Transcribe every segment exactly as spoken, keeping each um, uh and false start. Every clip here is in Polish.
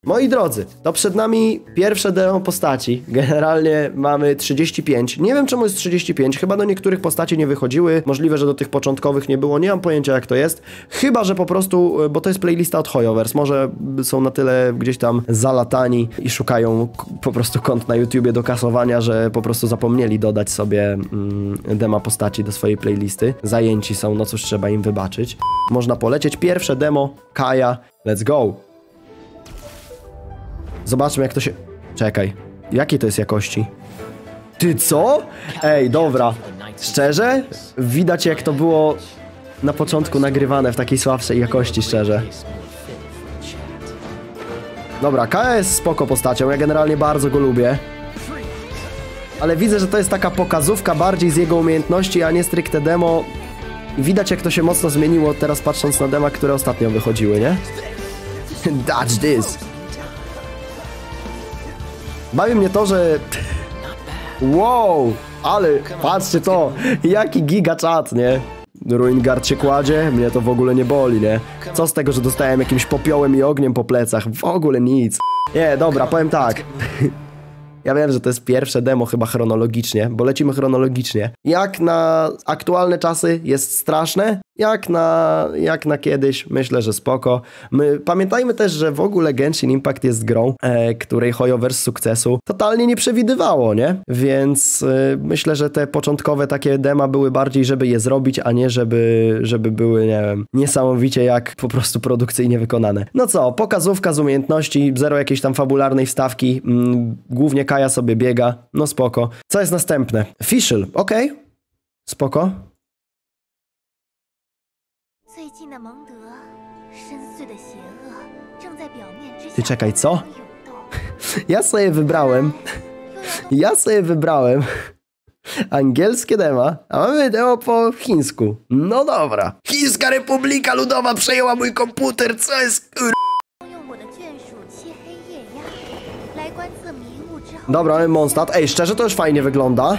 Moi drodzy, to przed nami pierwsze demo postaci. Generalnie mamy trzydzieści pięć. Nie wiem czemu jest trzydzieści pięć, chyba do niektórych postaci nie wychodziły. Możliwe, że do tych początkowych nie było, nie mam pojęcia jak to jest. Chyba, że po prostu, bo to jest playlista od Hoyoverse. Może są na tyle gdzieś tam zalatani i szukają po prostu kont na YouTubie do kasowania, że po prostu zapomnieli dodać sobie mm, dema postaci do swojej playlisty. Zajęci są, no cóż, trzeba im wybaczyć. Można polecieć. Pierwsze demo, Kaja. Let's go! Zobaczmy jak to się... Czekaj. Jakiej to jest jakości? Ty co? Ej, dobra. Szczerze? Widać jak to było na początku nagrywane w takiej słabszej jakości, szczerze. Dobra, Kaja jest spoko postacią. Ja generalnie bardzo go lubię. Ale widzę, że to jest taka pokazówka bardziej z jego umiejętności, a nie stricte demo. I widać jak to się mocno zmieniło teraz patrząc na dema, które ostatnio wychodziły, nie? Dodge this! Bawi mnie to, że... Wow! Ale patrzcie to! Jaki giga czat, nie? Ruingard się kładzie? Mnie to w ogóle nie boli, nie? Co z tego, że dostałem jakimś popiołem i ogniem po plecach? W ogóle nic. Nie, dobra, powiem tak. Ja wiem, że to jest pierwsze demo chyba chronologicznie, bo lecimy chronologicznie. Jak na aktualne czasy jest straszne, jak na, jak na kiedyś myślę, że spoko. My pamiętajmy też, że w ogóle Genshin Impact jest grą, e, której Hoyoverse sukcesu totalnie nie przewidywało, nie? Więc e, myślę, że te początkowe takie dema były bardziej, żeby je zrobić, a nie żeby, żeby były, nie wiem, niesamowicie jak po prostu produkcyjnie wykonane. No co, pokazówka z umiejętności, zero jakiejś tam fabularnej wstawki, mm, głównie Kaja sobie biega, no spoko. Co jest następne? Fischl, okej, okay. Spoko. Ty czekaj, co? Ja sobie wybrałem Ja sobie wybrałem angielskie dema, a mamy demo po chińsku. No dobra. Chińska Republika Ludowa przejęła mój komputer, co jest kur... Dobra, mamy Mondstadt. Ej, szczerze to już fajnie wygląda.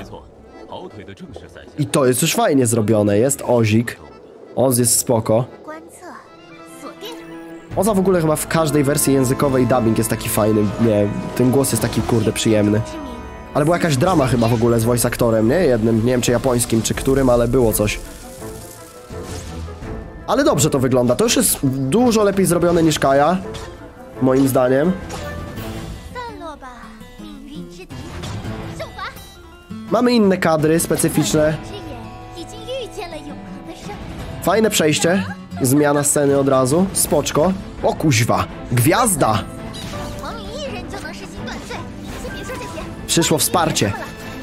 I to jest już fajnie zrobione. Jest Ozik. Oz jest spoko. Oza w ogóle chyba w każdej wersji językowej dubbing jest taki fajny. Nie, ten głos jest taki kurde przyjemny. Ale była jakaś drama chyba w ogóle z voice aktorem, nie? Jednym, nie wiem czy japońskim, czy którym, ale było coś. Ale dobrze to wygląda. To już jest dużo lepiej zrobione niż Kaja. Moim zdaniem. Mamy inne kadry specyficzne. Fajne przejście. Zmiana sceny od razu. Spoczko. O kuźwa. Gwiazda! Przyszło wsparcie.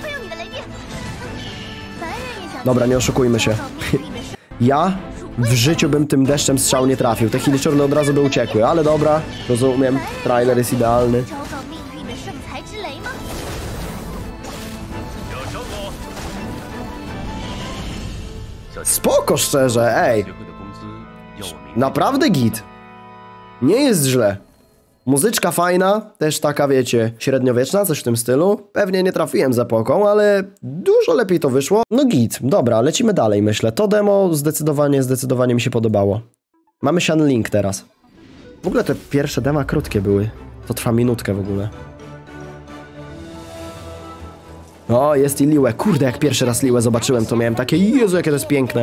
Dobra, nie oszukujmy się. Ja w życiu bym tym deszczem strzał nie trafił. Te hiliczorny od razu by uciekły, ale dobra. Rozumiem. Trailer jest idealny. Spoko, szczerze, ej. Naprawdę git. Nie jest źle. Muzyczka fajna, też taka, wiecie, średniowieczna, coś w tym stylu. Pewnie nie trafiłem za epoką, ale dużo lepiej to wyszło. No git, dobra, lecimy dalej, myślę. To demo zdecydowanie, zdecydowanie mi się podobało. Mamy Xianling teraz. W ogóle te pierwsze dema krótkie były. To trwa minutkę w ogóle. O, jest i Liyue. Kurde, jak pierwszy raz Liyue zobaczyłem, to miałem takie, Jezu, jakie to jest piękne.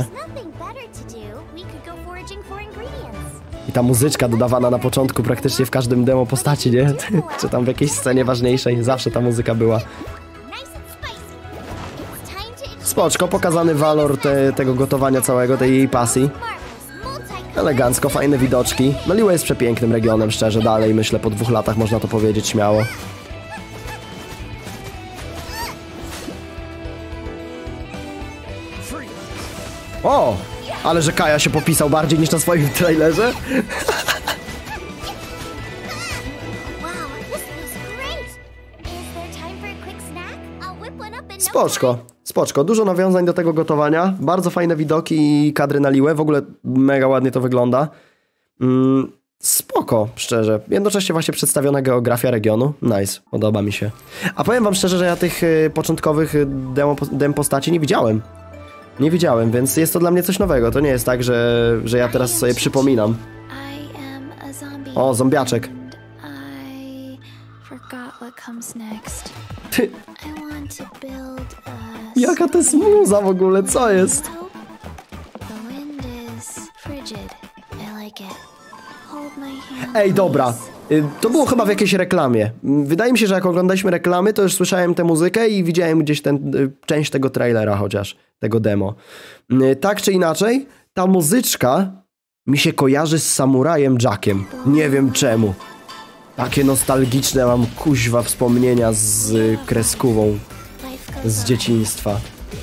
I ta muzyczka dodawana na początku praktycznie w każdym demo postaci, nie? Czy tam w jakiejś scenie ważniejszej, zawsze ta muzyka była. Spoczko, pokazany walor te, tego gotowania całego, tej jej pasji. Elegancko, fajne widoczki. No Liyue jest przepięknym regionem, szczerze, dalej myślę, po dwóch latach można to powiedzieć śmiało. O! Ale że Kaja się popisał bardziej niż na swoim trailerze. Spoczko, spoczko. Dużo nawiązań do tego gotowania. Bardzo fajne widoki i kadry na Liyue. W ogóle mega ładnie to wygląda. Mm, spoko, szczerze. Jednocześnie właśnie przedstawiona geografia regionu. Nice, podoba mi się. A powiem wam szczerze, że ja tych y, początkowych demo, dem postaci nie widziałem. Nie widziałem, więc jest to dla mnie coś nowego. To nie jest tak, że, że ja teraz sobie przypominam. O, zombiaczek. Ty. Jaka to jest muza w ogóle, co jest? Ej, dobra. To było chyba w jakiejś reklamie. Wydaje mi się, że jak oglądaliśmy reklamy, to już słyszałem tę muzykę i widziałem gdzieś ten, część tego trailera chociaż, tego demo. Tak czy inaczej, ta muzyczka mi się kojarzy z samurajem Jackiem. Nie wiem czemu. Takie nostalgiczne mam kuźwa wspomnienia z kreskówą z dzieciństwa.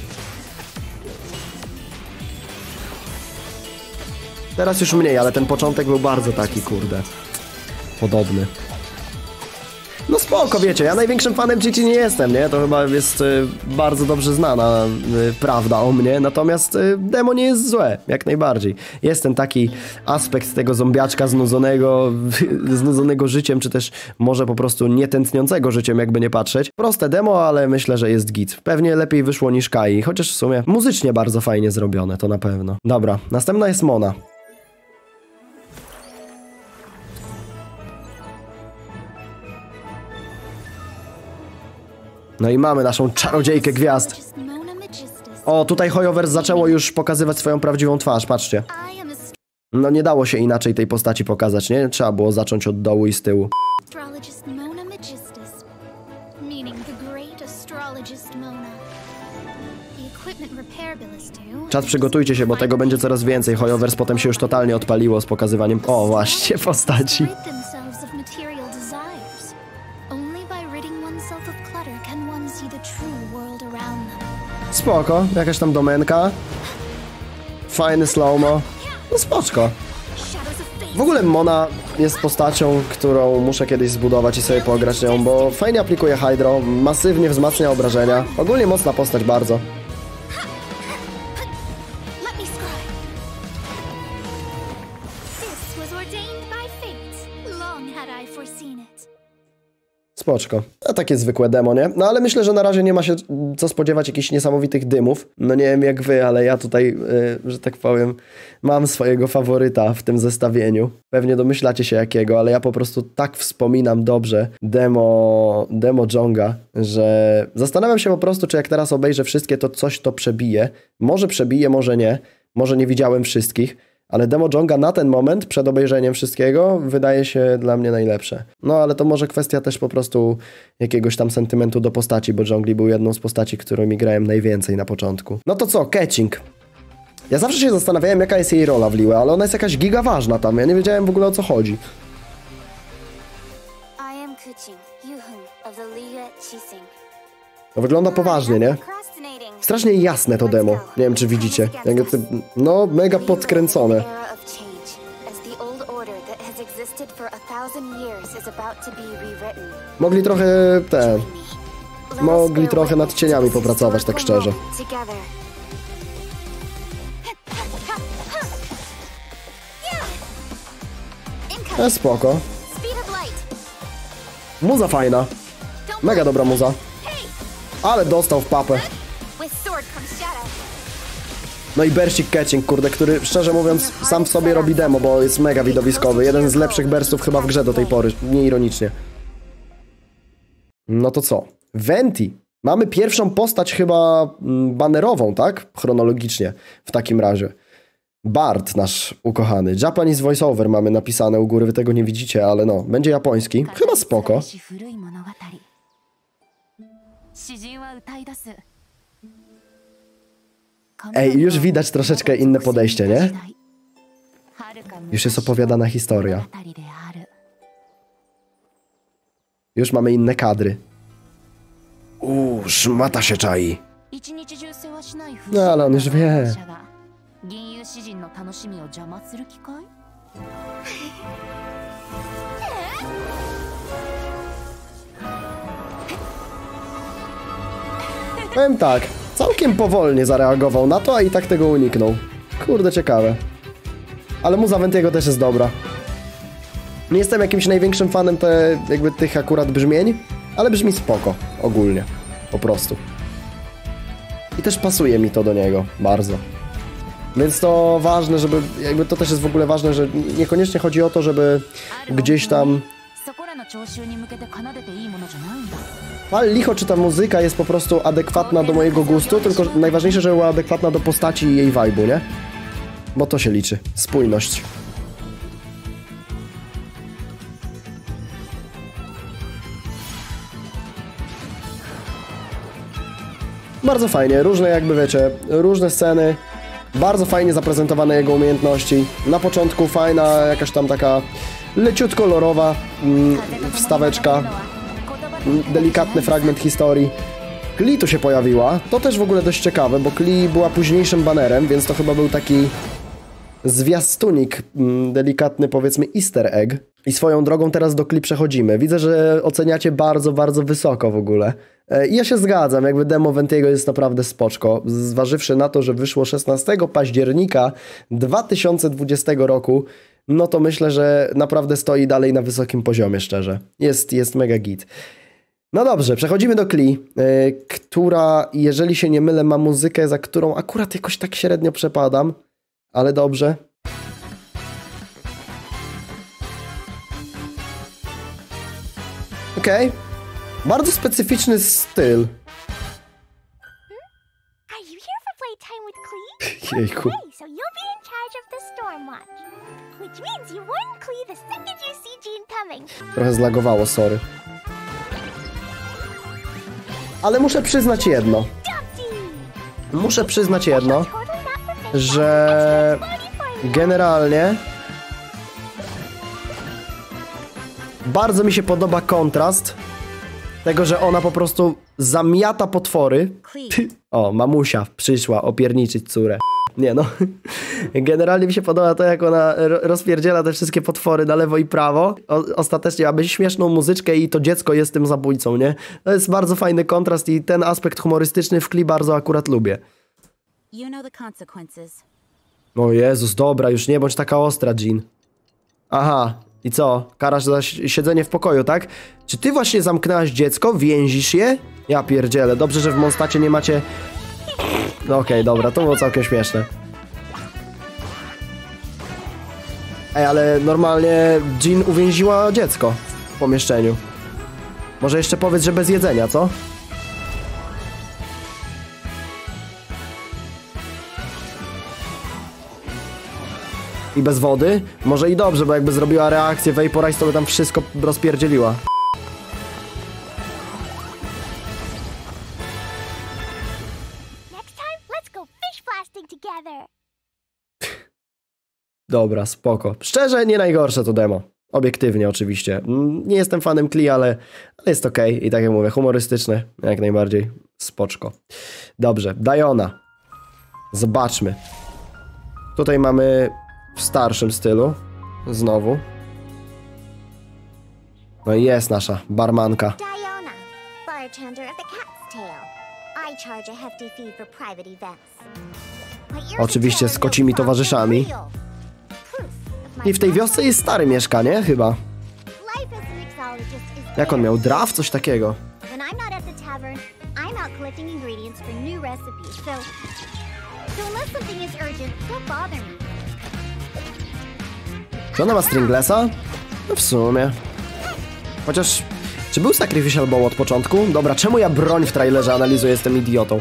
Teraz już mniej, ale ten początek był bardzo taki, kurde, podobny. No spoko, wiecie, ja największym fanem G T nie jestem, nie? To chyba jest y, bardzo dobrze znana y, prawda o mnie, natomiast y, demo nie jest złe, jak najbardziej. Jest ten taki aspekt tego zombiaczka znudzonego, znudzonego życiem, czy też może po prostu nietętniącego życiem, jakby nie patrzeć. Proste demo, ale myślę, że jest git. Pewnie lepiej wyszło niż Kai, chociaż w sumie muzycznie bardzo fajnie zrobione, to na pewno. Dobra, następna jest Mona. No i mamy naszą czarodziejkę gwiazd. O, tutaj Hoyoverse zaczęło już pokazywać swoją prawdziwą twarz, patrzcie. No nie dało się inaczej tej postaci pokazać, nie? Trzeba było zacząć od dołu i z tyłu. Czat, przygotujcie się, bo tego będzie coraz więcej. Hoyoverse potem się już totalnie odpaliło z pokazywaniem... O, właśnie, postaci. Spoko, jakaś tam domenka. Fajny slow-mo. No spoczko. W ogóle Mona jest postacią, którą muszę kiedyś zbudować i sobie pograć nią, bo fajnie aplikuje Hydro, masywnie wzmacnia obrażenia. Ogólnie mocna postać bardzo. Spoczko. A takie zwykłe demo, nie? No ale myślę, że na razie nie ma się co spodziewać jakichś niesamowitych dymów. No nie wiem jak wy, ale ja tutaj, yy, że tak powiem, mam swojego faworyta w tym zestawieniu. Pewnie domyślacie się jakiego, ale ja po prostu tak wspominam dobrze demo, demo Jonga, że zastanawiam się po prostu, czy jak teraz obejrzę wszystkie, to coś to przebije. Może przebije, może nie. Może nie widziałem wszystkich. Ale demo Jonga na ten moment, przed obejrzeniem wszystkiego, wydaje się dla mnie najlepsze. No ale to może kwestia też po prostu jakiegoś tam sentymentu do postaci, bo Jongli był jedną z postaci, którymi grałem najwięcej na początku. No to co, Keqing. Ja zawsze się zastanawiałem, jaka jest jej rola w Liyue, ale ona jest jakaś giga ważna tam, ja nie wiedziałem w ogóle o co chodzi. To wygląda poważnie, nie? Strasznie jasne to demo. Nie wiem, czy widzicie. No, mega podkręcone. Mogli trochę... te... Mogli trochę nad cieniami popracować, tak szczerze. E, spoko. Muza fajna. Mega dobra muza. Ale dostał w papę. No i Burstik Keqing, kurde, który szczerze mówiąc sam w sobie robi demo, bo jest mega widowiskowy. Jeden z lepszych burstów chyba w grze do tej pory, nieironicznie. No to co? Venti. Mamy pierwszą postać chyba banerową, tak? Chronologicznie w takim razie. Bard, nasz ukochany. Japanese voiceover mamy napisane u góry, wy tego nie widzicie, ale no, będzie japoński. Chyba spoko. Ej, już widać troszeczkę inne podejście, nie? Już jest opowiadana historia. Już mamy inne kadry. Uuu, szmata się czai. No, ale on już wie. Powiem tak, całkiem powolnie zareagował na to, a i tak tego uniknął. Kurde, ciekawe. Ale muza Ventiego też jest dobra. Nie jestem jakimś największym fanem te, jakby tych akurat brzmień, ale brzmi spoko, ogólnie, po prostu. I też pasuje mi to do niego, bardzo. Więc to ważne, żeby, jakby to też jest w ogóle ważne, że niekoniecznie chodzi o to, żeby gdzieś tam Ale licho, czy ta muzyka jest po prostu adekwatna do mojego gustu, tylko najważniejsze, żeby była adekwatna do postaci i jej vibe'u, nie? Bo to się liczy. Spójność. Bardzo fajnie, różne jakby wiecie, różne sceny, bardzo fajnie zaprezentowane jego umiejętności. Na początku fajna jakaś tam taka leciutko kolorowa mm, wstaweczka, delikatny fragment historii. Klee tu się pojawiła, to też w ogóle dość ciekawe, bo Klee była późniejszym banerem, więc to chyba był taki zwiastunik, mm, delikatny powiedzmy easter egg. I swoją drogą teraz do Klee przechodzimy. Widzę, że oceniacie bardzo, bardzo wysoko w ogóle. I ja się zgadzam, jakby demo Ventiego jest naprawdę spoczko. Zważywszy na to, że wyszło szesnastego października dwa tysiące dwudziestego roku, no to myślę, że naprawdę stoi dalej na wysokim poziomie, szczerze. Jest, jest mega git. No dobrze, przechodzimy do Klee, yy, która, jeżeli się nie mylę, ma muzykę, za którą akurat jakoś tak średnio przepadam, ale dobrze. Okej. Okay. Bardzo specyficzny styl. Jejku. Trochę zlagowało, sorry. Ale muszę przyznać jedno. Muszę przyznać jedno, że generalnie bardzo mi się podoba kontrast tego, że ona po prostu zamiata potwory. O, mamusia przyszła opierniczyć córę. Nie no. Generalnie mi się podoba to, jak ona rozpierdziela te wszystkie potwory na lewo i prawo. O, ostatecznie ma śmieszną muzyczkę i to dziecko jest tym zabójcą, nie? To jest bardzo fajny kontrast i ten aspekt humorystyczny w Klee bardzo akurat lubię. O Jezus, dobra, już nie bądź taka ostra, Jean. Aha. I co? Karasz za siedzenie w pokoju, tak? Czy ty właśnie zamknęłaś dziecko? Więzisz je? Ja pierdzielę. Dobrze, że w Mondstacie nie macie... No okej, okay, dobra, to było całkiem śmieszne. Ej, ale normalnie Jean uwięziła dziecko w pomieszczeniu. Może jeszcze powiedz, że bez jedzenia, co? I bez wody? Może i dobrze, bo jakby zrobiła reakcję Vaporize, to by tam wszystko rozpierdzieliła. Dobra, spoko. Szczerze, nie najgorsze to demo. Obiektywnie oczywiście. Nie jestem fanem Klee, ale, ale jest okej. Okay. I tak jak mówię, humorystyczne. Jak najbardziej. Spoczko. Dobrze, Diona. Zobaczmy. Tutaj mamy w starszym stylu. Znowu. No i jest nasza barmanka. Diona, bartender of the Cat's Tail. I charge a hefty fee for private events. Oczywiście z kocimi towarzyszami. I w tej wiosce jest stary mieszka, nie? Chyba. Jak on miał? Draw? Coś takiego. Czy ona ma Stringlessa? No w sumie. Chociaż... Czy był Sacrificial Bow od początku? Dobra, czemu ja broń w trailerze analizuję? Jestem idiotą.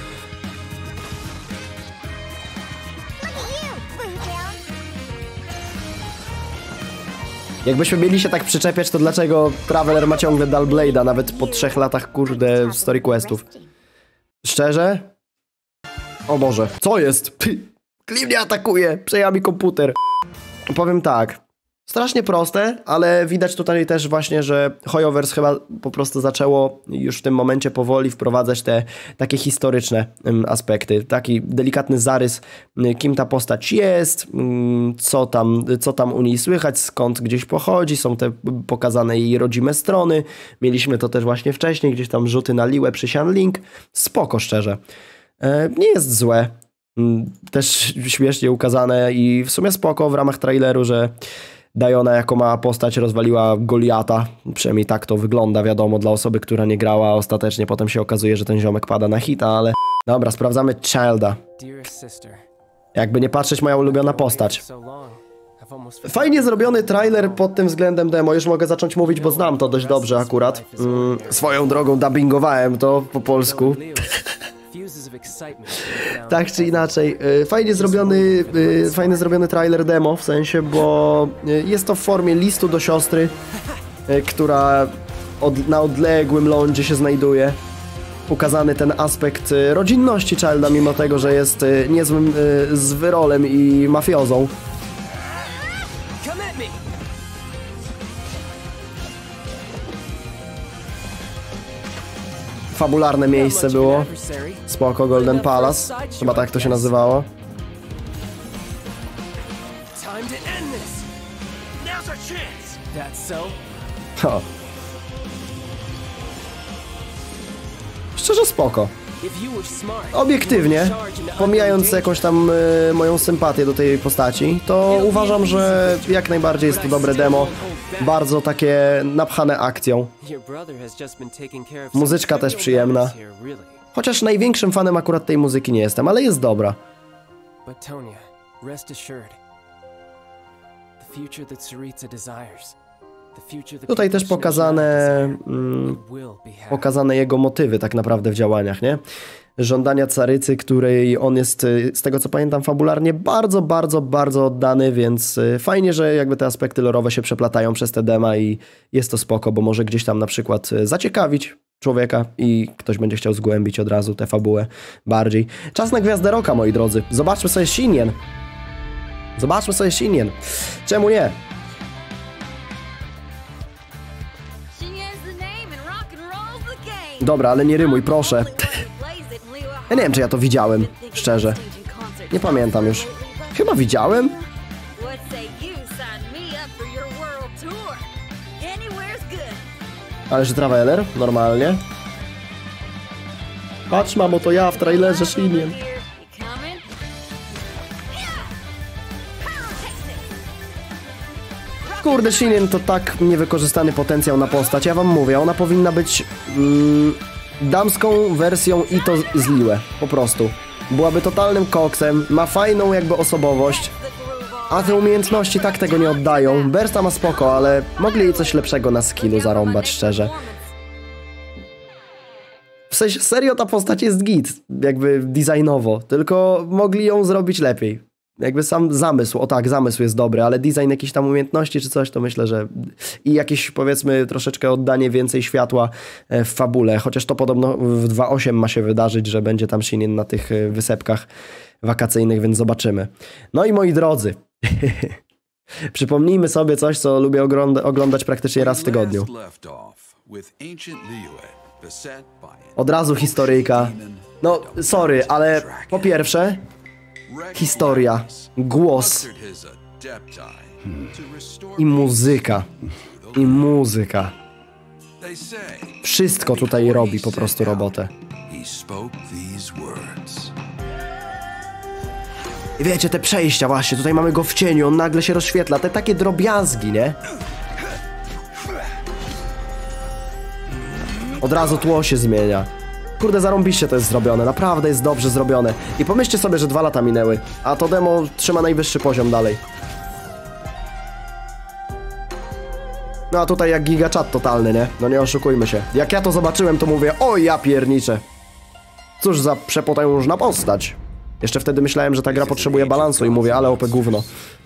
Jakbyśmy mieli się tak przyczepiać, to dlaczego Traveler ma ciągle Dull Blade'a, nawet po trzech latach, kurde, story questów? Szczerze? O Boże, co jest? Klee mnie atakuje, przejęła mi komputer. Powiem tak, strasznie proste, ale widać tutaj też właśnie, że Hoyoverse chyba po prostu zaczęło już w tym momencie powoli wprowadzać te takie historyczne aspekty. Taki delikatny zarys, kim ta postać jest, co tam, co tam u niej słychać, skąd gdzieś pochodzi, są te pokazane jej rodzime strony. Mieliśmy to też właśnie wcześniej, gdzieś tam rzuty na Liłę przy Xianling. Spoko, szczerze. Nie jest złe. Też śmiesznie ukazane i w sumie spoko w ramach traileru, że Diona jako mała postać rozwaliła Goliata. Przynajmniej tak to wygląda, wiadomo, dla osoby, która nie grała. Ostatecznie potem się okazuje, że ten ziomek pada na hita, ale... Dobra, sprawdzamy Childa. Jakby nie patrzeć, moja ulubiona postać. Fajnie zrobiony trailer pod tym względem demo, już mogę zacząć mówić, bo znam to dość dobrze akurat. Mm, swoją drogą dubbingowałem to po polsku. Tak czy inaczej, fajnie zrobiony, fajnie zrobiony trailer demo, w sensie, bo jest to w formie listu do siostry, która od, na odległym lądzie się znajduje. Ukazany ten aspekt rodzinności Childa, mimo tego, że jest niezłym zwyrolem i mafiozą. Fabularne miejsce było. Spoko, Golden Palace. Chyba tak to się nazywało. O. Szczerze spoko. Obiektywnie, pomijając jakąś tam y, moją sympatię do tej postaci, to uważam, że jak najbardziej jest to dobre demo. Bardzo takie napchane akcją. Muzyczka też przyjemna. Chociaż największym fanem akurat tej muzyki nie jestem, ale jest dobra. Tutaj też pokazane, mm, pokazane jego motywy tak naprawdę w działaniach, nie? Żądania carycy, której on jest, z tego co pamiętam, fabularnie bardzo, bardzo, bardzo oddany, więc fajnie, że jakby te aspekty lorowe się przeplatają przez te dema i jest to spoko, bo może gdzieś tam na przykład zaciekawić człowieka i ktoś będzie chciał zgłębić od razu tę fabułę bardziej. Czas na Gwiazdę Rocka, moi drodzy. Zobaczmy sobie Shin'en. Zobaczmy sobie Shin'en. Czemu nie? Dobra, ale nie rymuj, proszę. Ja nie wiem, czy ja to widziałem, szczerze. Nie pamiętam już. Chyba widziałem? Ależ trailer, normalnie. Patrz, mamo, to ja w trailerze Shin'en. Kurde, Shin'en to tak niewykorzystany potencjał na postać. Ja wam mówię, ona powinna być mm, damską wersją Ito z Liue. Po prostu. Byłaby totalnym koksem, ma fajną jakby osobowość, a te umiejętności tak tego nie oddają. Bersta ma spoko, ale mogli jej coś lepszego na skillu zarąbać, szczerze. W sensie, serio ta postać jest git, jakby designowo, tylko mogli ją zrobić lepiej. Jakby sam zamysł, o tak, zamysł jest dobry, ale design jakichś tam umiejętności czy coś, to myślę, że i jakieś, powiedzmy, troszeczkę oddanie więcej światła w fabule, chociaż to podobno w dwa osiem ma się wydarzyć, że będzie tam Shin'en na tych wysepkach wakacyjnych, więc zobaczymy. No i moi drodzy, przypomnijmy sobie coś, co lubię ogląda oglądać praktycznie raz w tygodniu. Od razu historyjka. No, sorry, ale po pierwsze, historia, głos i muzyka, i muzyka. Wszystko tutaj robi po prostu robotę. I wiecie, te przejścia właśnie, tutaj mamy go w cieniu, on nagle się rozświetla, te takie drobiazgi, nie? Od razu tło się zmienia. Kurde, zarąbiście to jest zrobione, naprawdę jest dobrze zrobione. I pomyślcie sobie, że dwa lata minęły, a to demo trzyma najwyższy poziom dalej. No a tutaj jak gigaczat totalny, nie? No nie oszukujmy się. Jak ja to zobaczyłem, to mówię, o ja pierniczę. Cóż za przepotężna postać. Jeszcze wtedy myślałem, że ta gra potrzebuje balansu i mówię, ale opę gówno.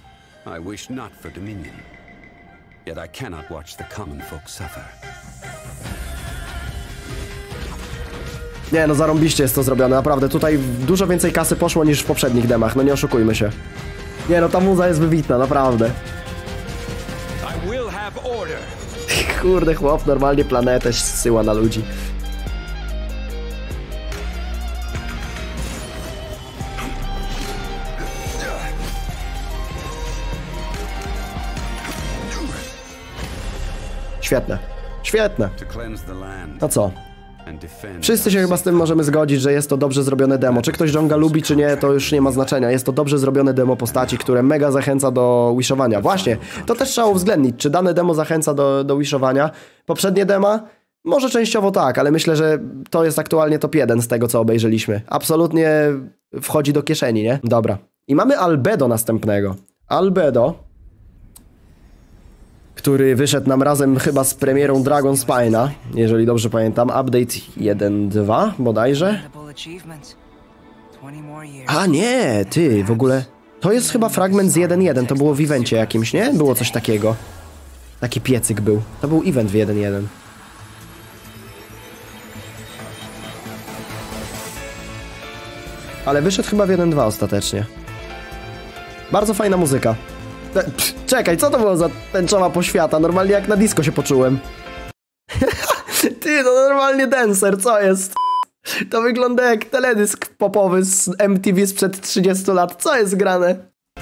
Nie no, zarąbiście jest to zrobione, naprawdę. Tutaj dużo więcej kasy poszło niż w poprzednich demach, no nie oszukujmy się. Nie no, ta muza jest wybitna, naprawdę. Kurde, chłop normalnie planetę zsyła na ludzi. Świetne. Świetne. No co? Wszyscy się chyba z tym możemy zgodzić, że jest to dobrze zrobione demo. Czy ktoś Jonga lubi, czy nie, to już nie ma znaczenia. Jest to dobrze zrobione demo postaci, które mega zachęca do wishowania. Właśnie, to też trzeba uwzględnić, czy dane demo zachęca do, do wishowania. Poprzednie dema? Może częściowo tak, ale myślę, że to jest aktualnie top jeden z tego, co obejrzeliśmy. Absolutnie wchodzi do kieszeni, nie? Dobra. I mamy Albedo następnego. Albedo który wyszedł nam razem chyba z premierą Dragon Spina, jeżeli dobrze pamiętam, update jeden dwa bodajże. A nie, ty, w ogóle, to jest chyba fragment z jeden jeden, to było w evencie jakimś, nie? Było coś takiego. Taki piecyk był, to był event w jeden jeden. Ale wyszedł chyba w jeden dwa ostatecznie. Bardzo fajna muzyka. Pff, czekaj, co to było za tęczowa poświata? Normalnie jak na disco się poczułem. Ty, to normalnie dancer, co jest? To wygląda jak teledysk popowy z M T V sprzed trzydziestu lat. Co jest grane?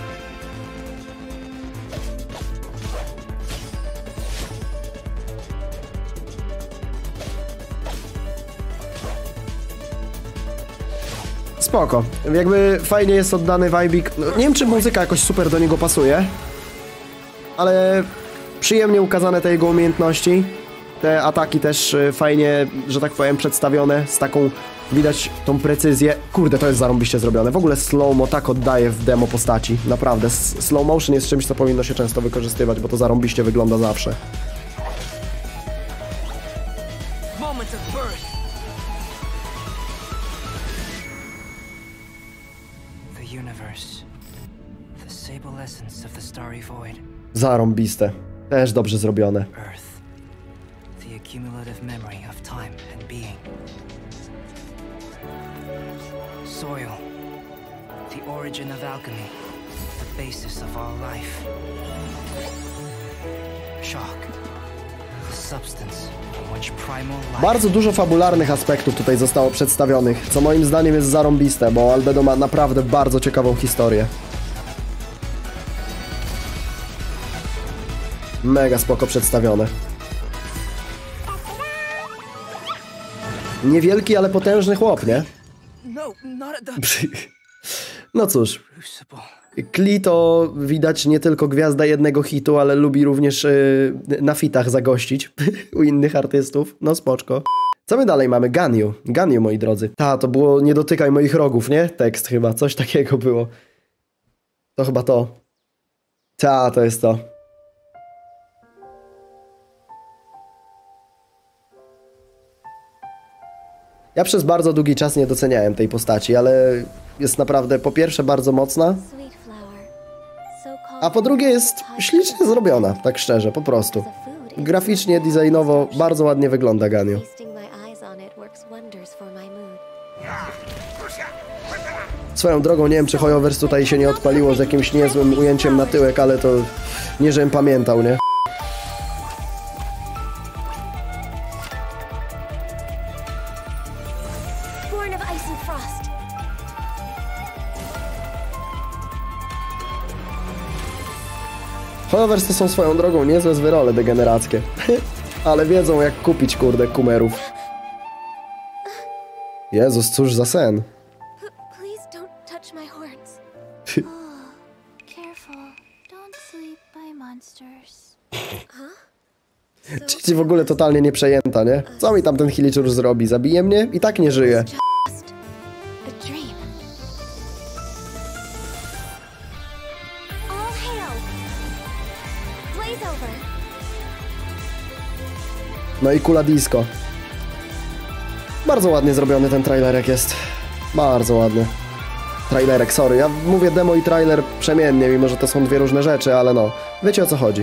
Spoko. Jakby fajnie jest oddany vibik. No, nie wiem, czy muzyka jakoś super do niego pasuje, ale przyjemnie ukazane te jego umiejętności. Te ataki też fajnie, że tak powiem, przedstawione, z taką, widać tą precyzję. Kurde, to jest zarąbiście zrobione. W ogóle slow-mo tak oddaje w demo postaci. Naprawdę, slow motion jest czymś, co powinno się często wykorzystywać, bo to zarąbiście wygląda zawsze. Zarąbiste. Też dobrze zrobione. Cumulative memory of time and being. Soil, the origin of alchemy, the basis of all life. Shock, the substance from which primal life. Bardzo dużo fabularnych aspektów tutaj zostało przedstawionych, co moim zdaniem jest zarąbiste, bo Albedo ma naprawdę bardzo ciekawą historię. Mega spoko przedstawione. Niewielki, ale potężny chłop, nie? No cóż. Klee to widać nie tylko gwiazda jednego hitu, ale lubi również yy, na fitach zagościć u innych artystów. No spoczko. Co my dalej mamy? Ganyu. Ganyu, moi drodzy. Ta, to było nie dotykaj moich rogów, nie? Tekst chyba, coś takiego było. To chyba to. Ta, to jest to. Ja przez bardzo długi czas nie doceniałem tej postaci, ale jest naprawdę po pierwsze bardzo mocna, a po drugie jest ślicznie zrobiona, tak szczerze, po prostu. Graficznie, designowo bardzo ładnie wygląda Ganyu. Swoją drogą, nie wiem, czy Hoyoverse tutaj się nie odpaliło z jakimś niezłym ujęciem na tyłek, ale to nie, żebym pamiętał, nie? Hoyoverse to są swoją drogą niezłe zwyrole degenerackie. Ale wiedzą, jak kupić, kurde, kumerów. Jezus, cóż za sen. Cici w ogóle totalnie nie przejęta, nie? Co mi tam ten Hiliczur zrobi? Zabije mnie? I tak nie żyje. No i kula disco. Bardzo ładnie zrobiony ten trailerek jest. Bardzo ładny. Trailerek, sorry. Ja mówię demo i trailer przemiennie, mimo że to są dwie różne rzeczy, ale no. Wiecie, o co chodzi.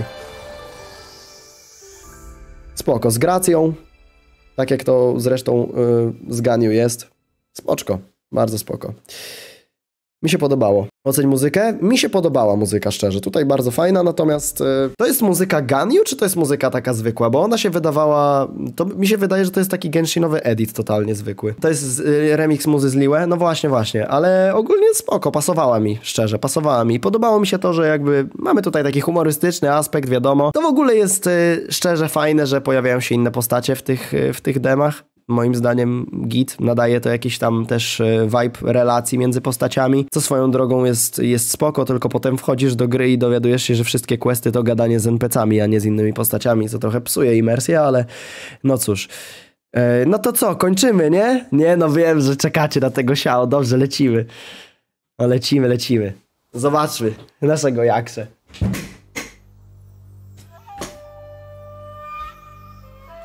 Spoko, z gracją. Tak jak to zresztą yy, z Ganyu jest. Spoczko. Bardzo spoko. Mi się podobało. Oceń muzykę? Mi się podobała muzyka, szczerze. Tutaj bardzo fajna, natomiast yy, to jest muzyka Ganyu, czy to jest muzyka taka zwykła? Bo ona się wydawała... To mi się wydaje, że to jest taki Genshinowy edit totalnie zwykły. To jest yy, remix muzy z Liwe? No właśnie, właśnie. Ale ogólnie spoko, pasowała mi, szczerze, pasowała mi. Podobało mi się to, że jakby mamy tutaj taki humorystyczny aspekt, wiadomo. To w ogóle jest yy, szczerze fajne, że pojawiają się inne postacie w tych, yy, w tych demach. Moim zdaniem git, nadaje to jakiś tam też vibe relacji między postaciami, co swoją drogą jest, jest spoko, tylko potem wchodzisz do gry i dowiadujesz się, że wszystkie questy to gadanie z en pe cami, a nie z innymi postaciami, co trochę psuje imersję, ale no cóż. E, no to co, kończymy, nie? Nie, no wiem, że czekacie na tego siao, dobrze, lecimy. No lecimy, lecimy. Zobaczmy naszego Jaksze.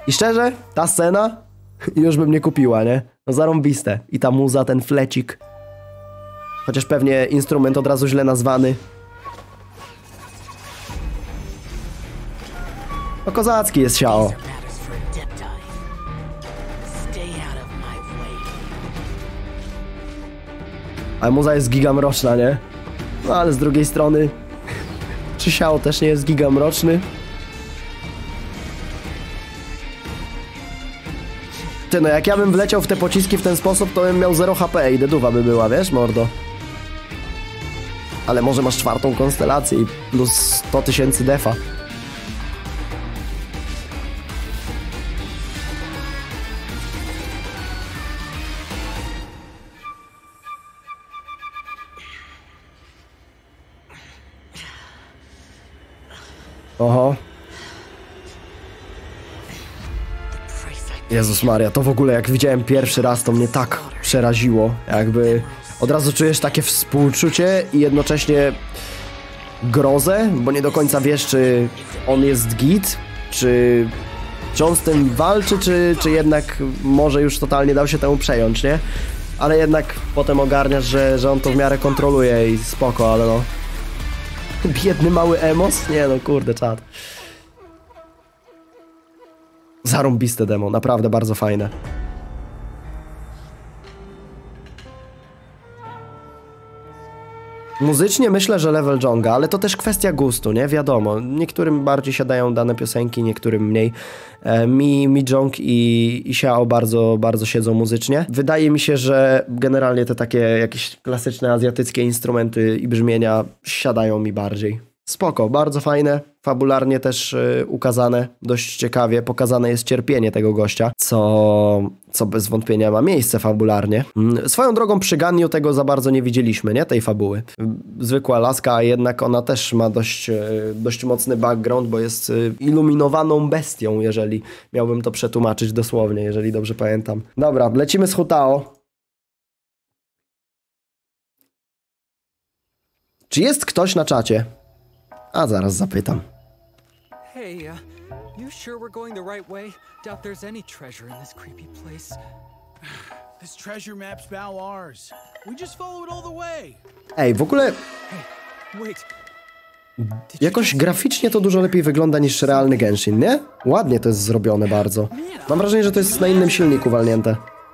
I szczerze, ta scena już bym nie kupiła, nie? No zarąbiste. I ta muza, ten flecik. Chociaż pewnie instrument od razu źle nazwany. No kozacki jest Xiao. Ale muza jest giga mroczna, nie? No ale z drugiej strony... Czy Xiao też nie jest giga mroczny? Ty, no jak ja bym wleciał w te pociski w ten sposób, to bym miał zero H P i deduwa by była, wiesz, mordo? Ale może masz czwartą konstelację i plus sto tysięcy defa. Oho. Jezus Maria, to w ogóle jak widziałem pierwszy raz, to mnie tak przeraziło. Jakby od razu czujesz takie współczucie i jednocześnie grozę, bo nie do końca wiesz, czy on jest git, czy, czy on z tym walczy, czy, czy jednak może już totalnie dał się temu przejąć, nie? Ale jednak potem ogarniasz, że, że on to w miarę kontroluje i spoko, ale no... Biedny mały emos? Nie no, kurde, czad. Zarąbiste demo, naprawdę bardzo fajne. Muzycznie myślę, że level Jonga, ale to też kwestia gustu, nie? Wiadomo, niektórym bardziej siadają dane piosenki, niektórym mniej. E, mi, mi Jong i, i Xiao bardzo, bardzo siedzą muzycznie. Wydaje mi się, że generalnie te takie jakieś klasyczne azjatyckie instrumenty i brzmienia siadają mi bardziej. Spoko, bardzo fajne, fabularnie też y, ukazane, dość ciekawie, pokazane jest cierpienie tego gościa, co, co bez wątpienia ma miejsce fabularnie. Mm, swoją drogą przy Ganyu tego za bardzo nie widzieliśmy, nie? Tej fabuły. Zwykła laska, a jednak ona też ma dość, y, dość mocny background, bo jest y, iluminowaną bestią, jeżeli miałbym to przetłumaczyć dosłownie, jeżeli dobrze pamiętam. Dobra, lecimy z Hu Tao. Czy jest ktoś na czacie? A zaraz zapytam. Hey, uh, you sure we're going the right way? Doubt there's any treasure in this creepy place. This treasure map's bow ours. We just follow it all the way. Ej, w ogóle Hey, wait. jakoś graficznie to dużo lepiej wygląda niż realny Genshin, nie? Ładnie to jest zrobione bardzo. Mam wrażenie, że to jest na innym silniku walnięte.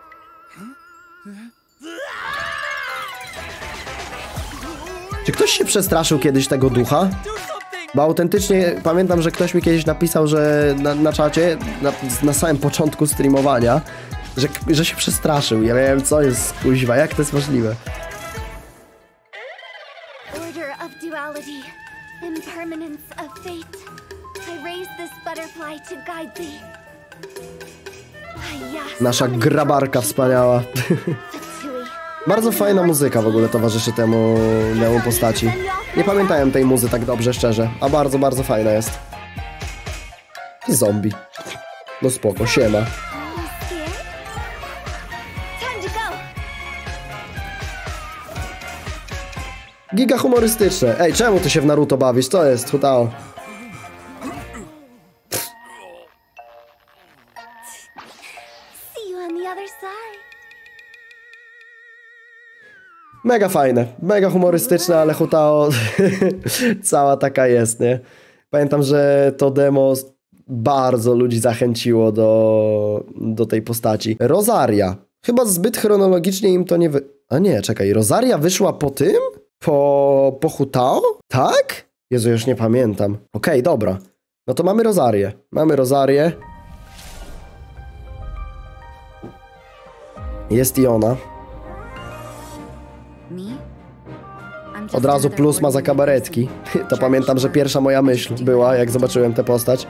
Czy ktoś się przestraszył kiedyś tego ducha? Bo autentycznie pamiętam, że ktoś mi kiedyś napisał, że na, na czacie, na, na samym początku streamowania, że, że się przestraszył. Ja wiem, co jest, kuźwa, jak to jest możliwe? Order of duality, impermanence of fate. I raise this butterfly to guide thee. Nasza grabarka wspaniała. Bardzo fajna muzyka w ogóle towarzyszy temu, temu postaci. Nie pamiętałem tej muzy tak dobrze, szczerze. A bardzo, bardzo fajna jest. Zombie. No spoko, siema. Giga humorystyczne. Ej, czemu ty się w Naruto bawisz? Co jest, Hu Tao? Mega fajne, mega humorystyczne, ale Hu Tao cała taka jest, nie? Pamiętam, że to demo bardzo ludzi zachęciło do, do tej postaci. Rosaria. Chyba zbyt chronologicznie im to nie wy... A nie, czekaj, Rosaria wyszła po tym? Po, po Hu Tao? Tak? Jezu, już nie pamiętam. Okej, okay, dobra. No to mamy Rosarię. Mamy Rosarię. Jest i ona. Od razu plus ma za kabaretki. To pamiętam, że pierwsza moja myśl była, jak zobaczyłem tę postać.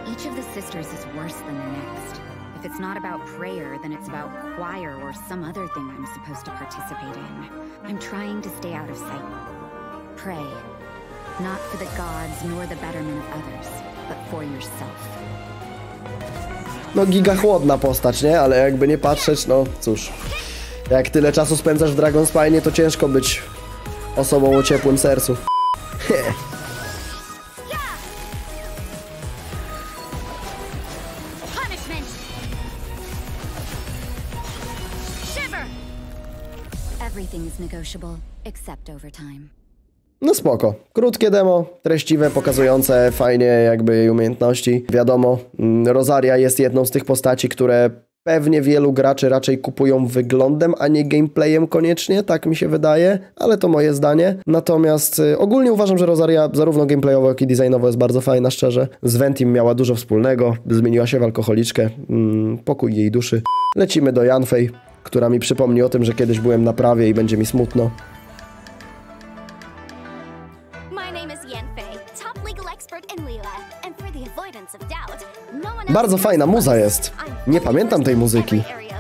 No giga chłodna postać, nie? Ale jakby nie patrzeć, no cóż. Jak tyle czasu spędzasz w Dragonspine, to ciężko być osobą o ciepłym sercu. Everything is negotiable, except overtime. No spoko. Krótkie demo, treściwe, pokazujące fajnie jakby jej umiejętności. Wiadomo, Rosaria jest jedną z tych postaci, które pewnie wielu graczy raczej kupują wyglądem, a nie gameplayem koniecznie, tak mi się wydaje, ale to moje zdanie. Natomiast y, ogólnie uważam, że Rosaria zarówno gameplayowo, jak i designowo jest bardzo fajna, szczerze. Z Ventim miała dużo wspólnego, zmieniła się w alkoholiczkę, mm, pokój jej duszy. Lecimy do Yanfei, która mi przypomni o tym, że kiedyś byłem na prawie i będzie mi smutno. Bardzo fajna muza jest. Nie pamiętam tej muzyki.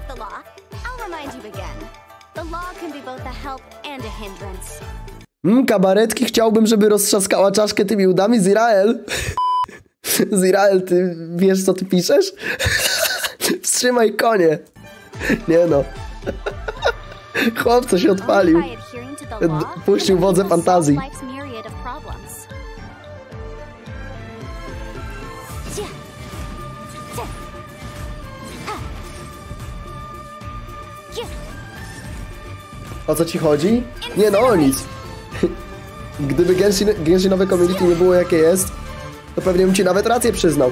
Mmm, kabaretki, chciałbym, żeby roztrzaskała czaszkę tymi udami. Zirael. Zirael, ty wiesz, co ty piszesz? Wstrzymaj konie. Nie no. Chłopco się odpalił. Puścił wodze fantazji. O co ci chodzi? Nie no, o nic. Gdyby Genshin, Genshinowe community nie było jakie jest, to pewnie bym ci nawet rację przyznał.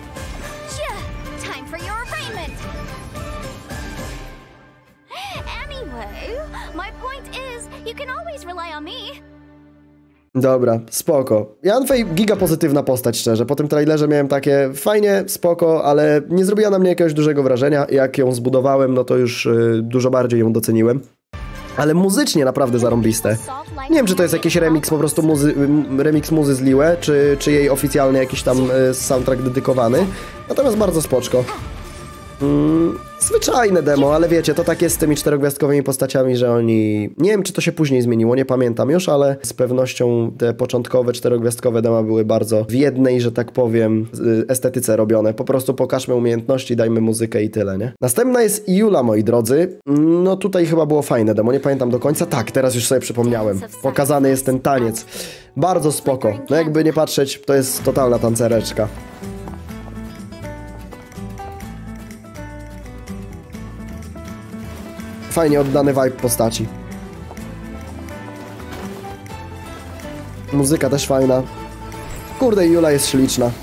Dobra, spoko. Yanfei giga pozytywna postać, szczerze. Po tym trailerze miałem takie fajnie, spoko, ale nie zrobiła na mnie jakiegoś dużego wrażenia. Jak ją zbudowałem, no to już y, dużo bardziej ją doceniłem. Ale muzycznie naprawdę zarąbiste. Nie wiem, czy to jest jakiś remix, po prostu muzy, remix muzy z Liwe, czy, czy jej oficjalnie jakiś tam y, soundtrack dedykowany. Natomiast bardzo spoczko. Mm, zwyczajne demo, ale wiecie, to tak jest z tymi czterogwiazdkowymi postaciami, że oni... Nie wiem, czy to się później zmieniło, nie pamiętam już, ale z pewnością te początkowe czterogwiazdkowe dema były bardzo w jednej, że tak powiem, estetyce robione. Po prostu pokażmy umiejętności, dajmy muzykę i tyle, nie? Następna jest Eula, moi drodzy. No tutaj chyba było fajne demo, nie pamiętam do końca. Tak, teraz już sobie przypomniałem. Pokazany jest ten taniec. Bardzo spoko. No jakby nie patrzeć, to jest totalna tancereczka. Fajnie oddany vibe postaci. Muzyka też fajna. Kurde, Eula jest śliczna.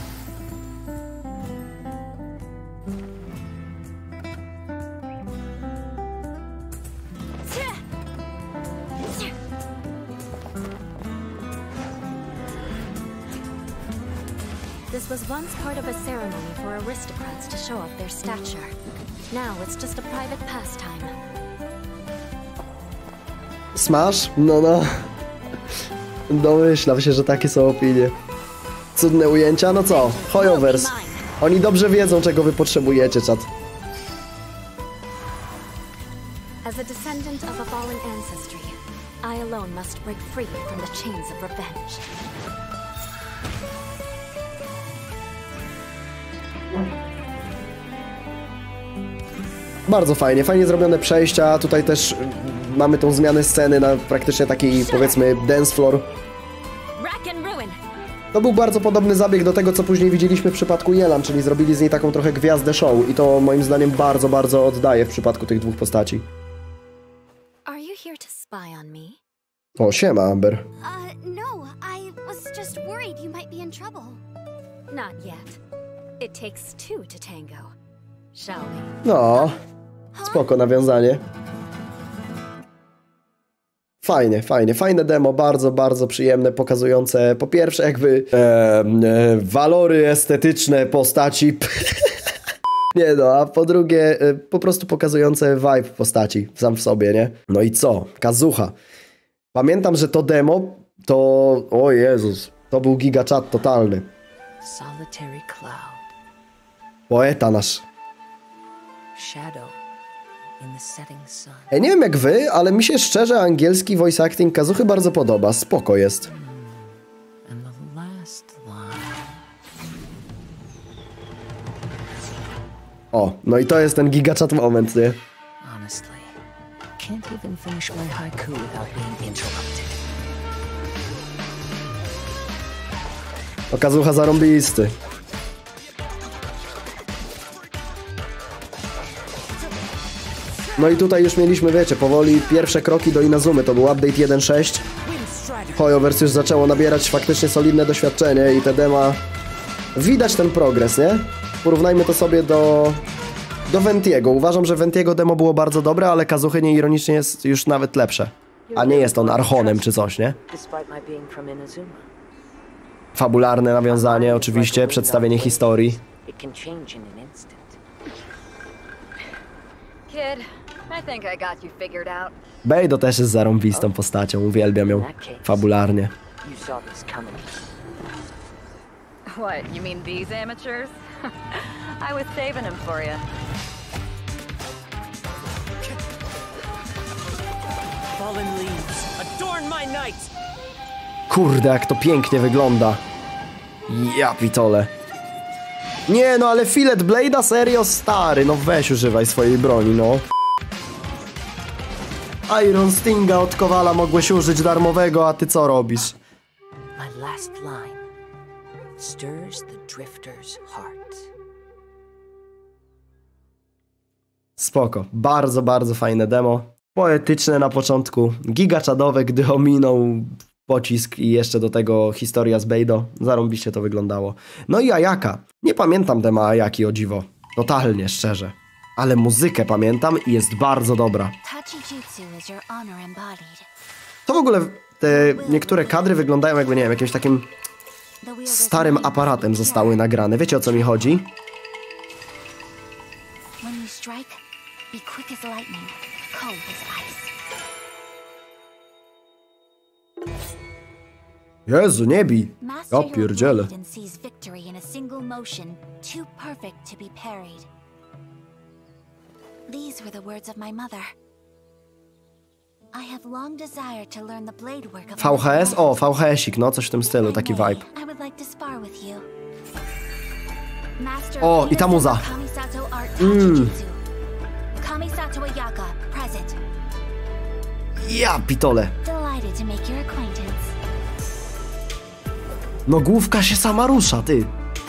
This was once part of a ceremony for aristocrats to show off their stature. Now it's just a private pastime. Smash? No, no. Domyślam się, że takie są opinie. Cudne ujęcia? No co? Hoyovers. Oni dobrze wiedzą, czego wy potrzebujecie, czat. As a descendant of a fallen ancestry, I alone must break free from the chains of revenge. Bardzo fajnie, fajnie zrobione przejścia. Tutaj też mamy tą zmianę sceny na praktycznie taki, powiedzmy, dance floor. To był bardzo podobny zabieg do tego, co później widzieliśmy w przypadku Yelan, czyli zrobili z niej taką trochę gwiazdę show i to moim zdaniem bardzo, bardzo oddaje w przypadku tych dwóch postaci. Are you here to spy on me? O, siema, Amber. Uh, no, I was just worried you might be in trouble. Not yet. It takes two to tango. Shall we? No, spoko nawiązanie. Fajnie, fajnie, fajne demo, bardzo, bardzo przyjemne, pokazujące po pierwsze jakby e, e, walory estetyczne postaci, nie no, a po drugie e, po prostu pokazujące vibe postaci sam w sobie, nie? No i co? Kazucha. Pamiętam, że to demo to, o Jezus, to był gigachat totalny. Solitary cloud. Poeta nasz. Shadow in the setting sun. Ja nie wiem jak wy, ale mi się szczerze angielski voice acting Kazuchy bardzo podoba. Spoko jest. And the last line. O, no i to jest ten gigachat moment, nie? Honestly, can't even finish my haiku without being interrupted. O, Kazucha zarąbisty. No i tutaj już mieliśmy, wiecie, powoli pierwsze kroki do Inazumy. To był update jeden sześć. Hoyoverse już zaczęło nabierać faktycznie solidne doświadczenie i te dema... Widać ten progres, nie? Porównajmy to sobie do... do Ventiego. Uważam, że Ventiego demo było bardzo dobre, ale Kazuchy nieironicznie jest już nawet lepsze. A nie jest on Archonem czy coś, nie? Fabularne nawiązanie, oczywiście, przedstawienie historii. Kid, I think I got you figured out. Beidou też jest zarąbistą postacią, uwielbiam ją fabularnie. What, you mean these amateurs? I was saving them for you. Fallen leaves, adorn my night! Kurde, jak to pięknie wygląda. Ja pitole. Nie, no ale Filet Blade'a, serio, stary. No weź, używaj swojej broni, no. Iron Stinga od Kowala mogłeś użyć darmowego, a ty co robisz? My last line stirs the drifter's heart. Spoko. Bardzo, bardzo fajne demo. Poetyczne na początku. Gigaczadowe, gdy ominął pocisk i jeszcze do tego historia z Beidou. Zarąbiście to wyglądało. No i Ayaka. Nie pamiętam dema Ayaki, o dziwo. Totalnie, szczerze. Ale muzykę pamiętam i jest bardzo dobra. To w ogóle te niektóre kadry wyglądają jakby, nie wiem, jakimś takim starym aparatem zostały nagrane. Wiecie, o co mi chodzi? Jezu, nie bij. Ja pierdzielę. These were the words of my mother. I have long desired to learn the blade work of V H S? O, V H S-ik, no, coś w tym stylu, taki vibe. I would like to spar with you. O, i ta muza. Mm. Kamisato Ayaka, present. Ja pitole. Delighted to make your acquaintance. No główka się sama rusza, ty.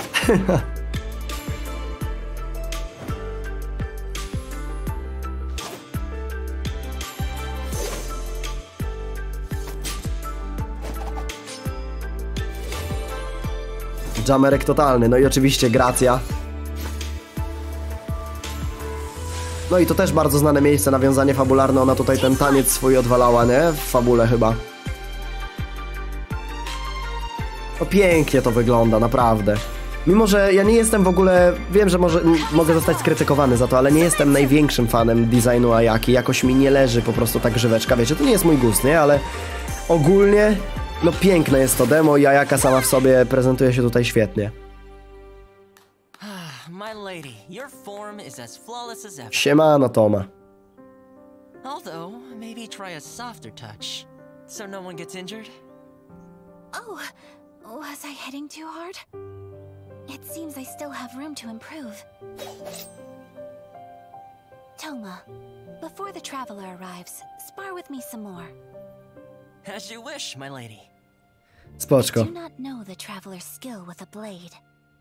Jamerek totalny, no i oczywiście Gracja. No i to też bardzo znane miejsce, nawiązanie fabularne, ona tutaj ten taniec swój odwalała, nie? W fabule chyba. No pięknie to wygląda, naprawdę. Mimo, że ja nie jestem w ogóle, wiem, że może mogę zostać skrytykowany za to, ale nie jestem największym fanem designu Ayaki, jakoś mi nie leży po prostu tak grzyweczka, wiecie, to nie jest mój gust, nie? Ale ogólnie, no piękne jest to demo i Ayaka sama w sobie prezentuje się tutaj świetnie. My lady, your form is as flawless as ever. Siemano, Toma. Although, maybe try a softer touch, so no one gets injured. Oh, was I hitting too hard? It seems I still have room to improve. Toma, before the traveler arrives, spar with me some more. As you wish, my lady. Spoczko. I do not know the traveler's skill with a blade.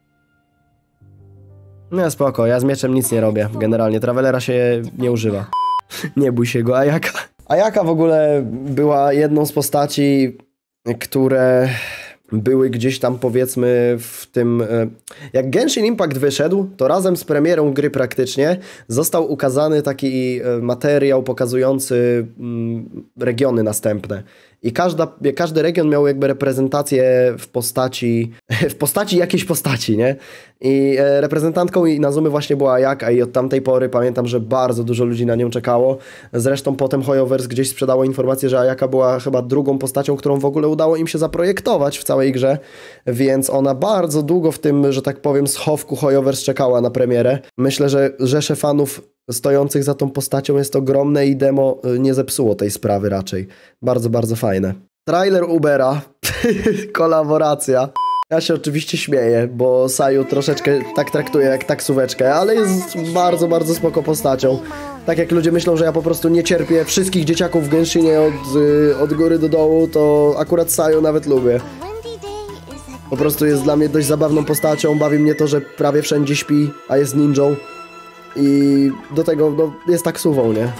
No spoko, ja z mieczem nic nie robię. Generalnie Travelera się nie używa. Nie bój się go, Ayaka. Ayaka w ogóle była jedną z postaci, które były gdzieś tam, powiedzmy, w tym... Jak Genshin Impact wyszedł, to razem z premierą gry praktycznie został ukazany taki materiał pokazujący regiony następne. I każda, każdy region miał jakby reprezentację w postaci, w postaci jakiejś postaci, nie? I reprezentantką Inazumy właśnie była Ayaka i od tamtej pory pamiętam, że bardzo dużo ludzi na nią czekało. Zresztą potem Hoyoverse gdzieś sprzedało informację, że Ayaka była chyba drugą postacią, którą w ogóle udało im się zaprojektować w całej grze, więc ona bardzo długo w tym, że tak powiem, schowku Hoyoverse czekała na premierę. Myślę, że rzesze fanów stojących za tą postacią jest ogromne i demo nie zepsuło tej sprawy raczej. Bardzo, bardzo fajne. Trailer Ubera, kolaboracja. Ja się oczywiście śmieję, bo Sayu troszeczkę tak traktuje jak taksóweczkę, ale jest bardzo, bardzo spoko postacią. Tak jak ludzie myślą, że ja po prostu nie cierpię wszystkich dzieciaków w Genshinie od, od góry do dołu, to akurat Sayu nawet lubię. Po prostu jest dla mnie dość zabawną postacią, bawi mnie to, że prawie wszędzie śpi, a jest ninją. i do tego no, jest taksówą, nie?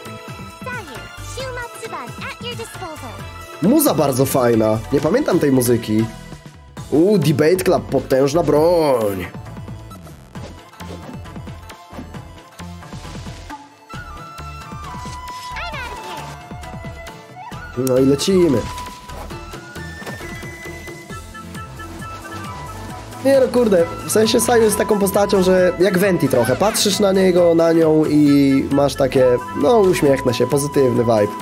Muza bardzo fajna, nie pamiętam tej muzyki. Uuu, Debate Club, potężna broń. No i lecimy. Nie no kurde, w sensie Sayu jest taką postacią, że jak Venti trochę. Patrzysz na niego, na nią i masz takie, no uśmiechnę się, pozytywny vibe.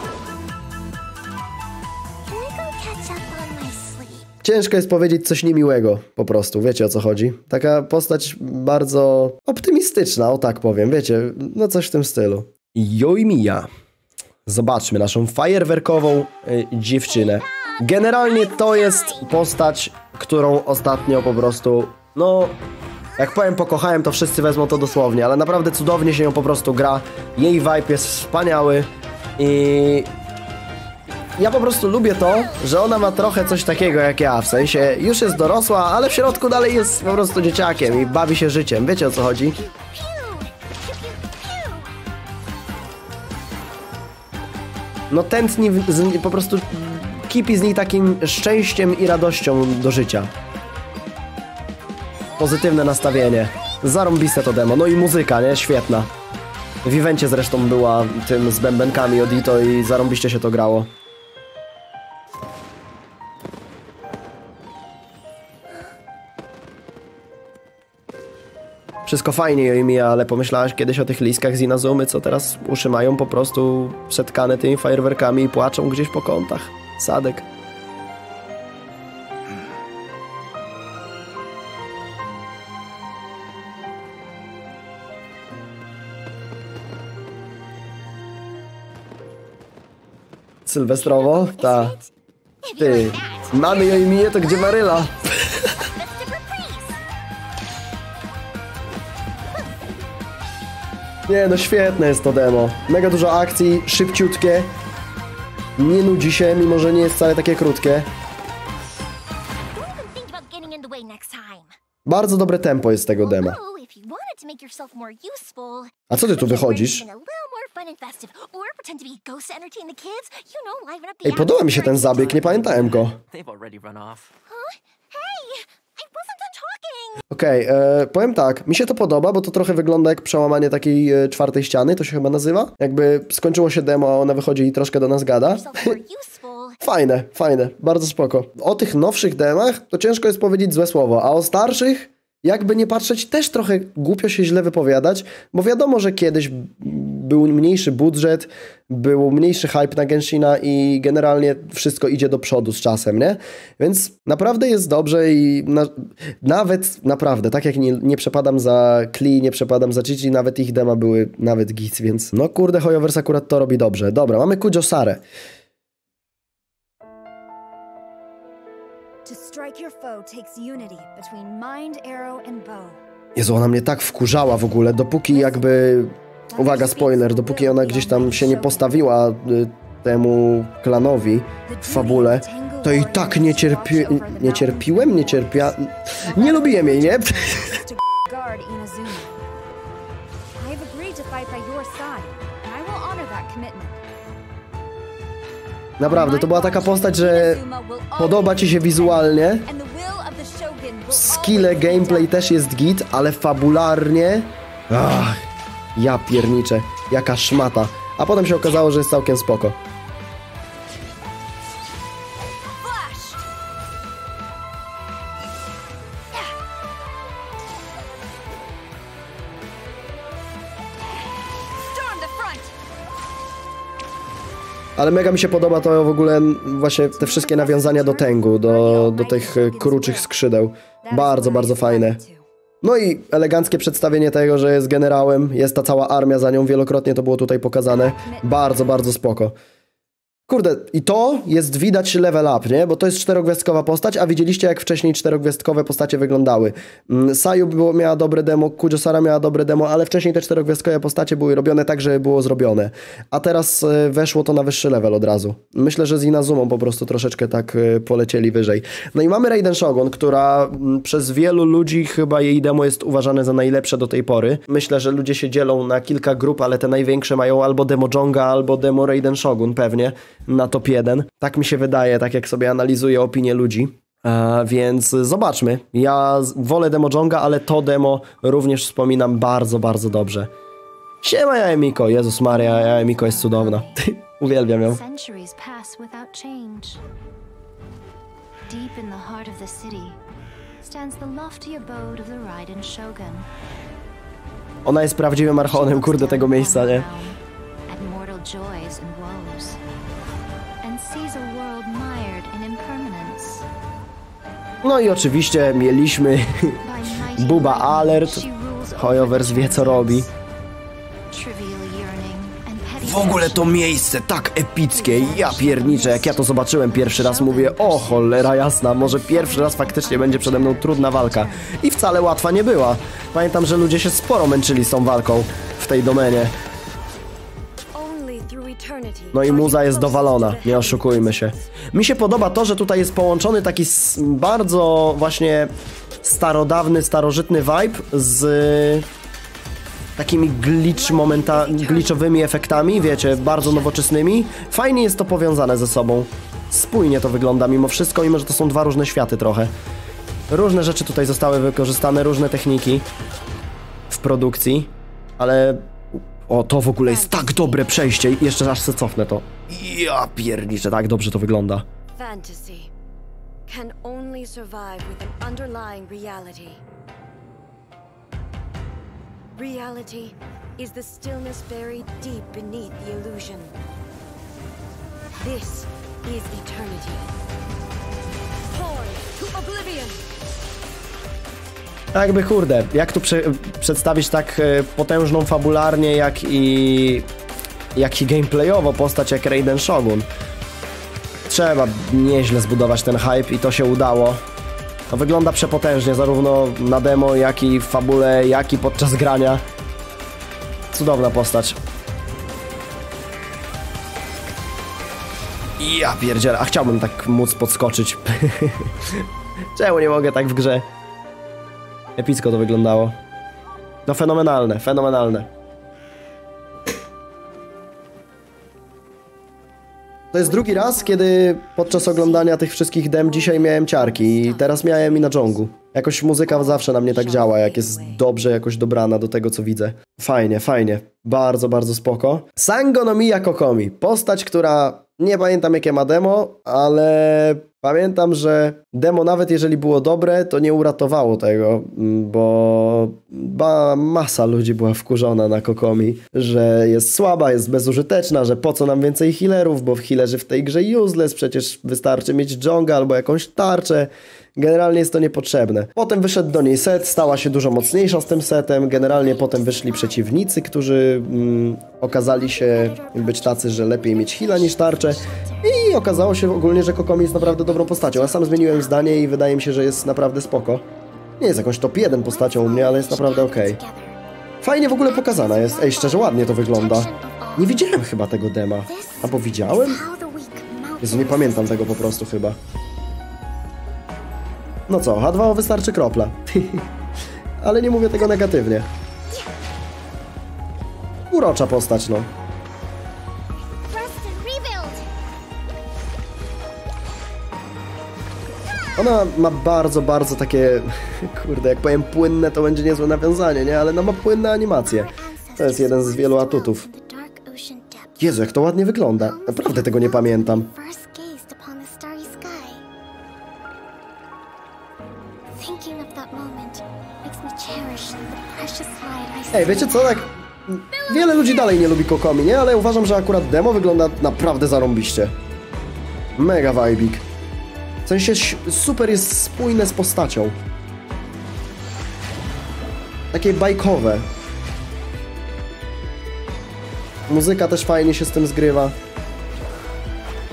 Ciężko jest powiedzieć coś niemiłego, po prostu, wiecie o co chodzi. Taka postać bardzo optymistyczna, o tak powiem, wiecie, no coś w tym stylu. Yoimiya. Zobaczmy naszą fajerwerkową y, dziewczynę. Generalnie to jest postać, którą ostatnio po prostu, no, jak powiem pokochałem, to wszyscy wezmą to dosłownie, ale naprawdę cudownie się ją po prostu gra. Jej vibe jest wspaniały i ja po prostu lubię to, że ona ma trochę coś takiego jak ja, w sensie już jest dorosła, ale w środku dalej jest po prostu dzieciakiem i bawi się życiem, wiecie o co chodzi? No tętni z, po prostu kipi z niej takim szczęściem i radością do życia. Pozytywne nastawienie. Zarąbiste to demo. No i muzyka, nie? Świetna. W evencie zresztą była tym z bębenkami od Ito i zarąbiście się to grało. Wszystko fajnie, Yoimiya, ale pomyślałaś kiedyś o tych liskach z Inazumy, co teraz uszy mają po prostu przetkane tymi fajerwerkami i płaczą gdzieś po kątach. Sadek. Sylwestrowo? Ta. Ty. Mamy Yoimię, to gdzie Maryla? Nie no, świetne jest to demo. Mega dużo akcji, szybciutkie. Nie nudzi się, mimo że nie jest wcale takie krótkie. Bardzo dobre tempo jest tego dema. A co ty tu wychodzisz? Ej, podoba mi się ten zabieg, nie pamiętałem go. Okej, okay, powiem tak, mi się to podoba, bo to trochę wygląda jak przełamanie takiej e, czwartej ściany, to się chyba nazywa. Jakby skończyło się demo, a ona wychodzi i troszkę do nas gada. Fajne, fajne, bardzo spoko. O tych nowszych demach to ciężko jest powiedzieć złe słowo, a o starszych, jakby nie patrzeć, też trochę głupio się źle wypowiadać, bo wiadomo, że kiedyś był mniejszy budżet, był mniejszy hype na Genshina i generalnie wszystko idzie do przodu z czasem, nie? Więc naprawdę jest dobrze i na, nawet, naprawdę, tak jak nie, nie przepadam za Klee, nie przepadam za Chichi, nawet ich dema były nawet git, więc no kurde, Hoyoverse akurat to robi dobrze. Dobra, mamy Kujo-Sarę. Jezu, ona mnie tak wkurzała w ogóle, dopóki jakby... Uwaga, spoiler, dopóki ona gdzieś tam się nie postawiła y, temu klanowi w fabule, to i tak nie cierpi... Nie cierpiłem? Nie cierpia... Nie lubiłem jej, nie? Naprawdę, to była taka postać, że podoba ci się wizualnie, skille, gameplay też jest git, ale fabularnie... Ach, ja pierniczę, jaka szmata. A potem się okazało, że jest całkiem spoko. Ale mega mi się podoba to w ogóle właśnie te wszystkie nawiązania do Tengu, do, do tych kruczych skrzydeł. Bardzo, bardzo fajne. No i eleganckie przedstawienie tego, że jest generałem, jest ta cała armia za nią, wielokrotnie to było tutaj pokazane. Bardzo, bardzo spoko. Kurde, i to jest widać level up, nie? Bo to jest czterogwiazdkowa postać, a widzieliście jak wcześniej czterogwiazdkowe postacie wyglądały. Sayu było, miała dobre demo, Kujosara miała dobre demo, ale wcześniej te czterogwiazdkowe postacie były robione tak, żeby było zrobione. A teraz weszło to na wyższy level od razu. Myślę, że z Inazumą po prostu troszeczkę tak polecieli wyżej. No i mamy Raiden Shogun, która przez wielu ludzi chyba jej demo jest uważane za najlepsze do tej pory. Myślę, że ludzie się dzielą na kilka grup, ale te największe mają albo demo Jonga, albo demo Raiden Shogun pewnie na top jeden. Tak mi się wydaje, tak jak sobie analizuję opinię ludzi. E, więc zobaczmy. Ja wolę demo Jonga, ale to demo również wspominam bardzo, bardzo dobrze. Siema Jaemiko, Jezus Maria, Jaemiko jest cudowna. Uwielbiam ją. Centuries pass without change. Deep in the heart of the city stands the lofty abode of the Raiden Shogun. Ona jest prawdziwym archonem, kurde, tego miejsca, nie? At mortal joys and woes, and sees a world mired in impermanence. No i oczywiście mieliśmy Buba Alert. Hoyoverse wie co robi. W ogóle to miejsce tak epickie, ja pierniczę, jak ja to zobaczyłem pierwszy raz, mówię, o cholera jasna, może pierwszy raz faktycznie będzie przede mną trudna walka. I wcale łatwa nie była. Pamiętam, że ludzie się sporo męczyli z tą walką w tej domenie. No i muza jest dowalona, nie oszukujmy się. Mi się podoba to, że tutaj jest połączony taki bardzo właśnie starodawny, starożytny vibe z takimi glitch momenta, glitchowymi efektami, wiecie, bardzo nowoczesnymi. Fajnie jest to powiązane ze sobą. Spójnie to wygląda mimo wszystko, mimo że to są dwa różne światy trochę. Różne rzeczy tutaj zostały wykorzystane, różne techniki w produkcji, ale o, to w ogóle jest tak dobre przejście. Jeszcze aż se cofnę to. Ja pierniczę, tak dobrze to wygląda. Fantasy can only survive with an underlying reality. Reality is the stillness buried deep beneath the illusion. This is eternity. Porn to oblivion. Tak jakby kurde, jak tu prze przedstawić tak e, potężną fabularnie, jak i jak i gameplayowo postać jak Raiden Shogun. Trzeba nieźle zbudować ten hype i to się udało. To wygląda przepotężnie, zarówno na demo, jak i w fabule, jak i podczas grania. Cudowna postać. Ja pierdzielę, a chciałbym tak móc podskoczyć. Czemu nie mogę tak w grze? Epicko to wyglądało. No fenomenalne, fenomenalne. To jest drugi raz, kiedy podczas oglądania tych wszystkich dem dzisiaj miałem ciarki i teraz miałem i na Jongu. Jakoś muzyka zawsze na mnie tak działa, jak jest dobrze jakoś dobrana do tego, co widzę. Fajnie, fajnie. Bardzo, bardzo spoko. Sango no Miya Kokomi. Postać, która nie pamiętam jakie ma demo, ale pamiętam, że demo nawet jeżeli było dobre, to nie uratowało tego, bo ba, masa ludzi była wkurzona na Kokomi, że jest słaba, jest bezużyteczna, że po co nam więcej healerów, bo healerzy w tej grze useless, przecież wystarczy mieć Jonga albo jakąś tarczę. Generalnie jest to niepotrzebne. Potem wyszedł do niej set, stała się dużo mocniejsza z tym setem. Generalnie potem wyszli przeciwnicy, którzy mm, okazali się być tacy, że lepiej mieć heala niż tarczę. I okazało się ogólnie, że Kokomi jest naprawdę dobrą postacią. Ja sam zmieniłem zdanie i wydaje mi się, że jest naprawdę spoko. Nie jest jakąś top jeden postacią u mnie, ale jest naprawdę okej. Okay. Fajnie w ogóle pokazana jest. Ej, szczerze ładnie to wygląda. Nie widziałem chyba tego dema. Albo widziałem? Jezu, nie pamiętam tego po prostu chyba. No co, H dwa O wystarczy kropla. Ale nie mówię tego negatywnie. Urocza postać, no. Ona ma bardzo, bardzo takie... Kurde, jak powiem płynne, to będzie niezłe nawiązanie, nie? Ale ona ma płynne animacje. To jest jeden z wielu atutów. Jezu, jak to ładnie wygląda. Naprawdę tego nie pamiętam. Ej, wiecie co, tak... Wiele ludzi dalej nie lubi Kokomi, nie? Ale uważam, że akurat demo wygląda naprawdę zarąbiście. Mega vibik. W sensie super jest spójne z postacią. Takie bajkowe. Muzyka też fajnie się z tym zgrywa.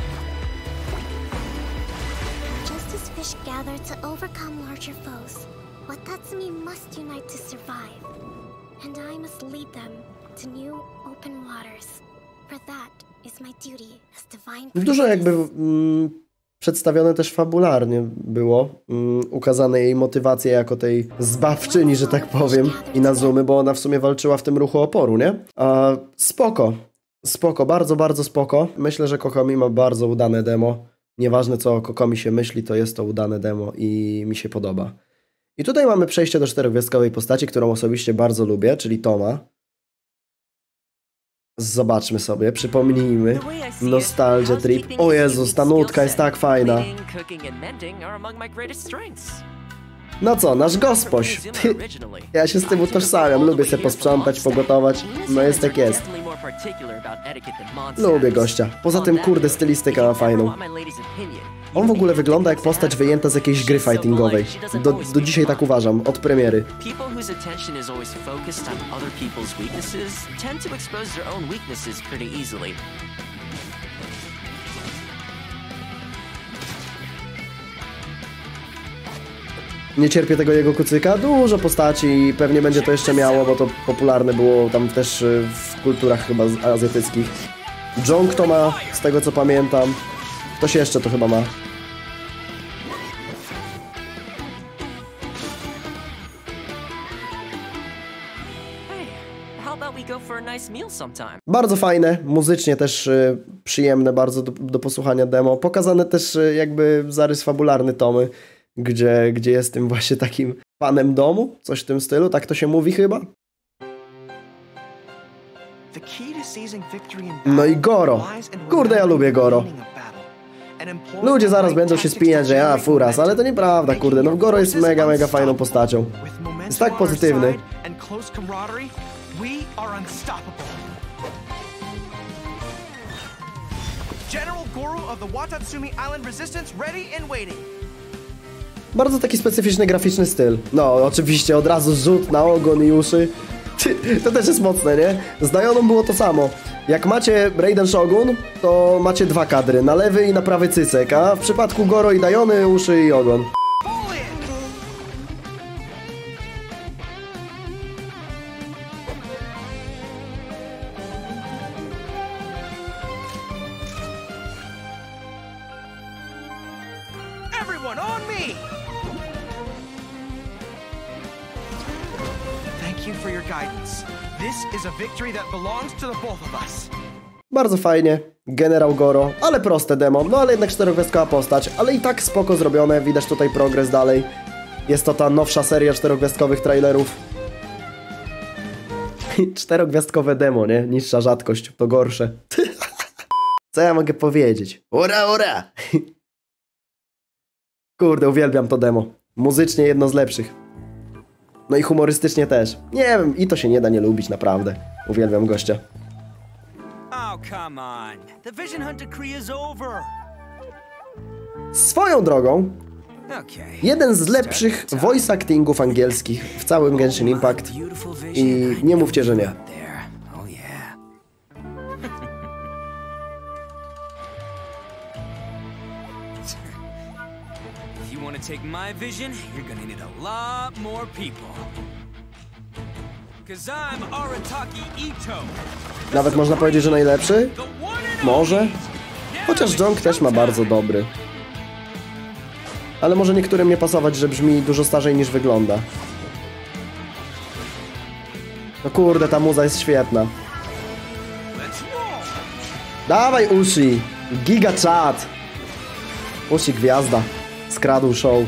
new open waters. For that is my duty as divine. Dużo jakby mm, przedstawione też fabularnie było. Mm, ukazane jej motywacje jako tej zbawczyni, że tak powiem, Inazumy, bo ona w sumie walczyła w tym ruchu oporu, nie? A spoko. Spoko, bardzo, bardzo spoko. Myślę, że Kokomi ma bardzo udane demo. Nieważne co o Kokomi się myśli, to jest to udane demo i mi się podoba. I tutaj mamy przejście do czterogwiazdkowej postaci, którą osobiście bardzo lubię, czyli Toma. Zobaczmy sobie, przypomnijmy. Nostalgia Trip. O Jezus, ta nutka jest tak fajna. No co, nasz gospoś. Ja się z tym utożsamiam, lubię sobie posprzątać, pogotować. No jest jak jest. Lubię gościa. Poza tym, kurde, stylistykę ma fajną. On w ogóle wygląda jak postać wyjęta z jakiejś gry fightingowej. Do, do dzisiaj tak uważam, od premiery. Nie cierpię tego jego kucyka. Dużo postaci i pewnie będzie to jeszcze miało, bo to popularne było tam też w kulturach chyba azjatyckich. Jong to ma, z tego co pamiętam. Ktoś jeszcze to chyba ma. Bardzo fajne, muzycznie też y, przyjemne bardzo do, do posłuchania demo. Pokazane też y, jakby zarys fabularny Tomy, gdzie, gdzie jest tym właśnie takim panem domu, coś w tym stylu, tak to się mówi chyba. No i Goro. Kurde, ja lubię Goro. Ludzie zaraz będą się spinać, że ja furas, ale to nieprawda, kurde, no Goro jest mega, mega fajną postacią. Jest tak pozytywny. Bardzo taki specyficzny graficzny styl. No, oczywiście od razu rzut na ogon i uszy. To też jest mocne, nie? Z Dajoną było to samo. Jak macie Raiden Shogun, to macie dwa kadry, na lewy i na prawy cycek, a w przypadku Goro i Dajony uszy i ogon. Everyone on me! Thank you for your guidance. This is a victory that belongs to the both of us. Bardzo fajnie, Generał Goro, ale proste demo, no ale jednak czterogwiazdkowa postać, ale i tak spoko zrobione, widać tutaj progres dalej. Jest to ta nowsza seria czterogwiazdkowych trailerów. Czterogwiazdkowe demo, nie? Niższa rzadkość, to gorsze. Co ja mogę powiedzieć? Ura, ura! Kurde, uwielbiam to demo. Muzycznie jedno z lepszych. No i humorystycznie też. Nie wiem, i to się nie da nie lubić, naprawdę. Uwielbiam gościa. Oh, come on. The Vision Hunt decree is over. Swoją drogą, jeden z lepszych voice actingów angielskich w całym Genshin Impact i nie mówcie, że nie. Take my vision, you're gonna need a lot more people. Cause I'm Arataki Ito. Nawet można powiedzieć, że najlepszy? Może? Chociaż Jong też ma bardzo dobry. Ale może niektórym nie pasować, że brzmi dużo starzej niż wygląda. No kurde, ta muza jest świetna. Dawaj Ushi! Giga chat! Ushi gwiazda. Skradł show.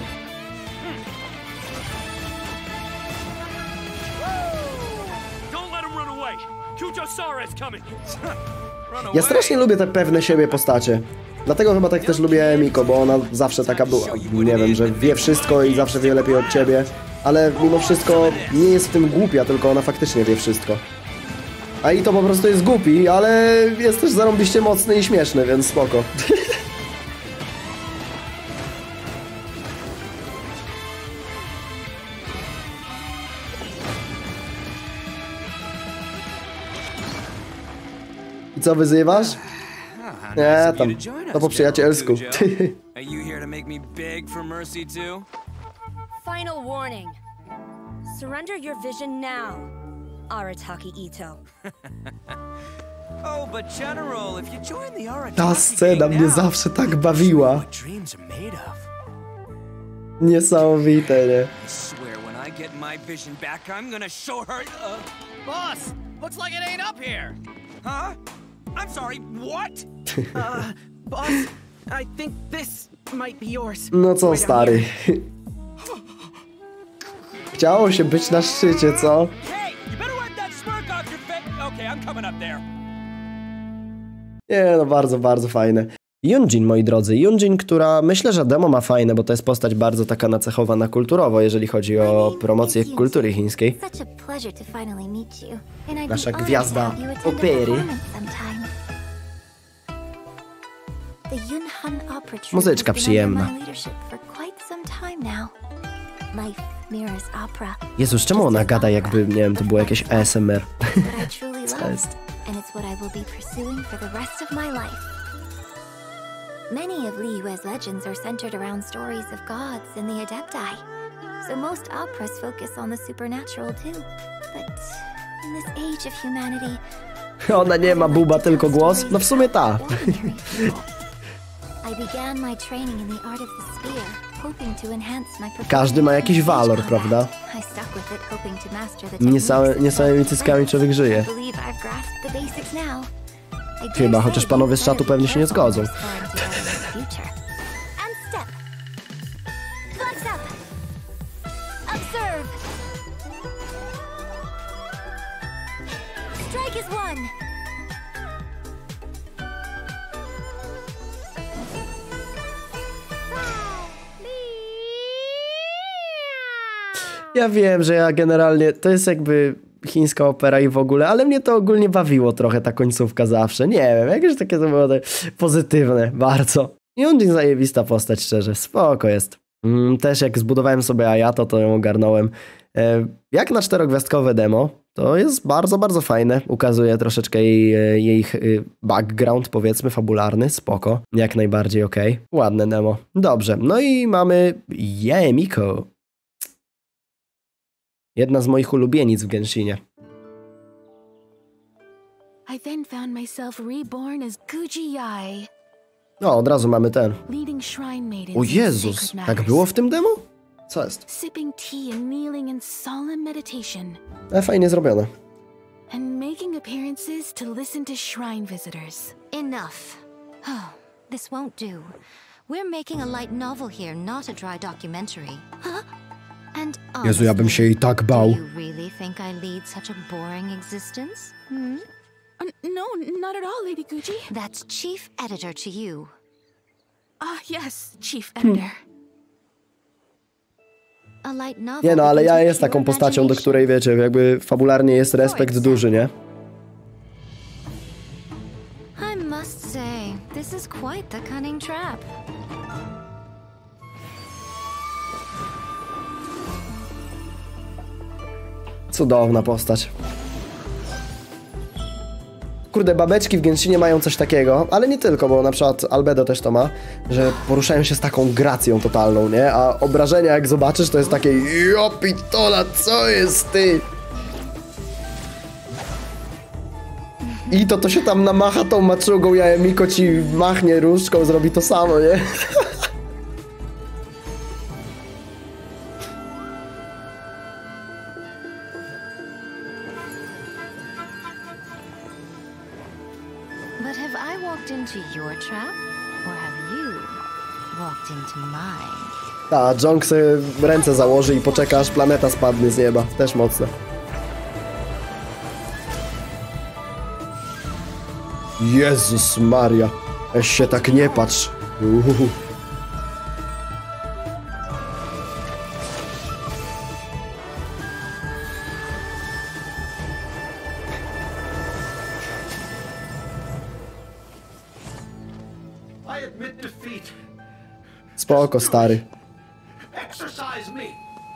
Ja strasznie lubię te pewne siebie postacie. Dlatego chyba tak też lubię Miko, bo ona zawsze taka była. Nie wiem, że wie wszystko i zawsze wie lepiej od ciebie. Ale mimo wszystko nie jest w tym głupia, tylko ona faktycznie wie wszystko. A i to po prostu jest głupi, ale jest też zarąbiście mocny i śmieszny, więc spoko. I co, wyzywasz? Nie, tam, to po przyjacielsku. Final warning. Surrender your vision now. Arataki Ito. Oh, but General, if you join the Arataki Ta scena gang mnie now, zawsze tak bawiła. what dreams are made of. Niesamowite, nie? I swear when I get my vision back, I'm gonna show her. Uh, Boss, looks like it ain't up here. huh? I'm sorry. What? Uh, boss, I think this might be yours. No co, Right down stary? here. Chciało się być na szczycie, co? Hey, you better wipe that smirk off your face. Okay, I'm coming up there. Nie, no bardzo, bardzo fajne. Yunjin, moi drodzy. Yunjin, która myślę, że demo ma fajne, bo to jest postać bardzo taka nacechowana kulturowo, jeżeli chodzi o promocję kultury chińskiej. Such a pleasure to finally meet you. And I'd be Nasza honored gwiazda to have you attend a opery. performance sometime. The Yunhan Opera Troupe Muzyczka has been przyjemna. under my leadership for quite some time now. Life mirrors opera. Jezus, czemu ona gada jakby, nie wiem, to było jakieś A S M R? What I truly Co love, jest? and it's what I will be pursuing for the rest of my life. Many of Liyue's legends are centered around stories of gods and the Adepti, so most operas focus on the supernatural too. But in this age of humanity, Ona nie ma buba, tylko głos? No w sumie ta. I began my training in the art of the spear, hoping to enhance my Każdy ma jakiś walor, prawda? I stuck with it, hoping to master the Nie, same, techniques nie samymi cyckami człowiek żyje. I believe I've grasped the basics now. I dare Chyba, say chociaż panowie z these czatu pewnie się nie careful zgodzą. when sparring together in the future. And step. Flex up. Observe. Strike is one. Ja wiem, że ja generalnie, to jest jakby chińska opera i w ogóle, ale mnie to ogólnie bawiło trochę ta końcówka zawsze. Nie wiem, jakieś takie to było te pozytywne, bardzo. Yunjin zajebista postać, szczerze, spoko jest. Mm, też jak zbudowałem sobie Ayato, to ją ogarnąłem. E, jak na czterogwiazdkowe demo, to jest bardzo, bardzo fajne. Ukazuje troszeczkę jej, jej background, powiedzmy, fabularny, spoko. Jak najbardziej okej. Okay. Ładne demo. Dobrze, no i mamy Yaemiko. Jedna z moich ulubienic w Genshinie. I then found myself reborn as Guji Yai, No, od razu mamy ten. leading shrine maidens O in Jezus, sacred tak matters, było w tym demo? Co jest? sipping tea and kneeling in solemn meditation, E, fajnie zrobione. and making appearances to listen to shrine visitors. Enough. Oh, this won't do. We're making a light novel here, not a dry documentary. Huh? And Jezu, ja bym się jej tak bał. do you really think I lead such a boring existence? Hmm? Uh, no, not at all, Lady Guji. That's chief editor to you. Ah, yes, chief editor. A light novel. Nie no, ale ja begins with jest taką pure postacią, do imagination. której wiecie, jakby fabularnie jest respekt duży, nie? I must say, this is quite the cunning trap. Cudowna postać. Kurde, babeczki w Genshinie mają coś takiego, ale nie tylko, bo na przykład Albedo też to ma, że poruszają się z taką gracją totalną, nie? A obrażenia, jak zobaczysz, to jest takie jo pitola, co jest ty? I to to się tam namacha tą maczugą, Yaemiko ci machnie różdżką, zrobi to samo, nie? But have I walked into your trap? Or have you walked into mine? Ta, Jong sobie ręce założy i poczeka, aż planeta spadnie z nieba. Też mocne. Jezus Maria. Weź się tak nie patrz. Uhuhu. I admit defeat. Spoko, stary. Exercise me.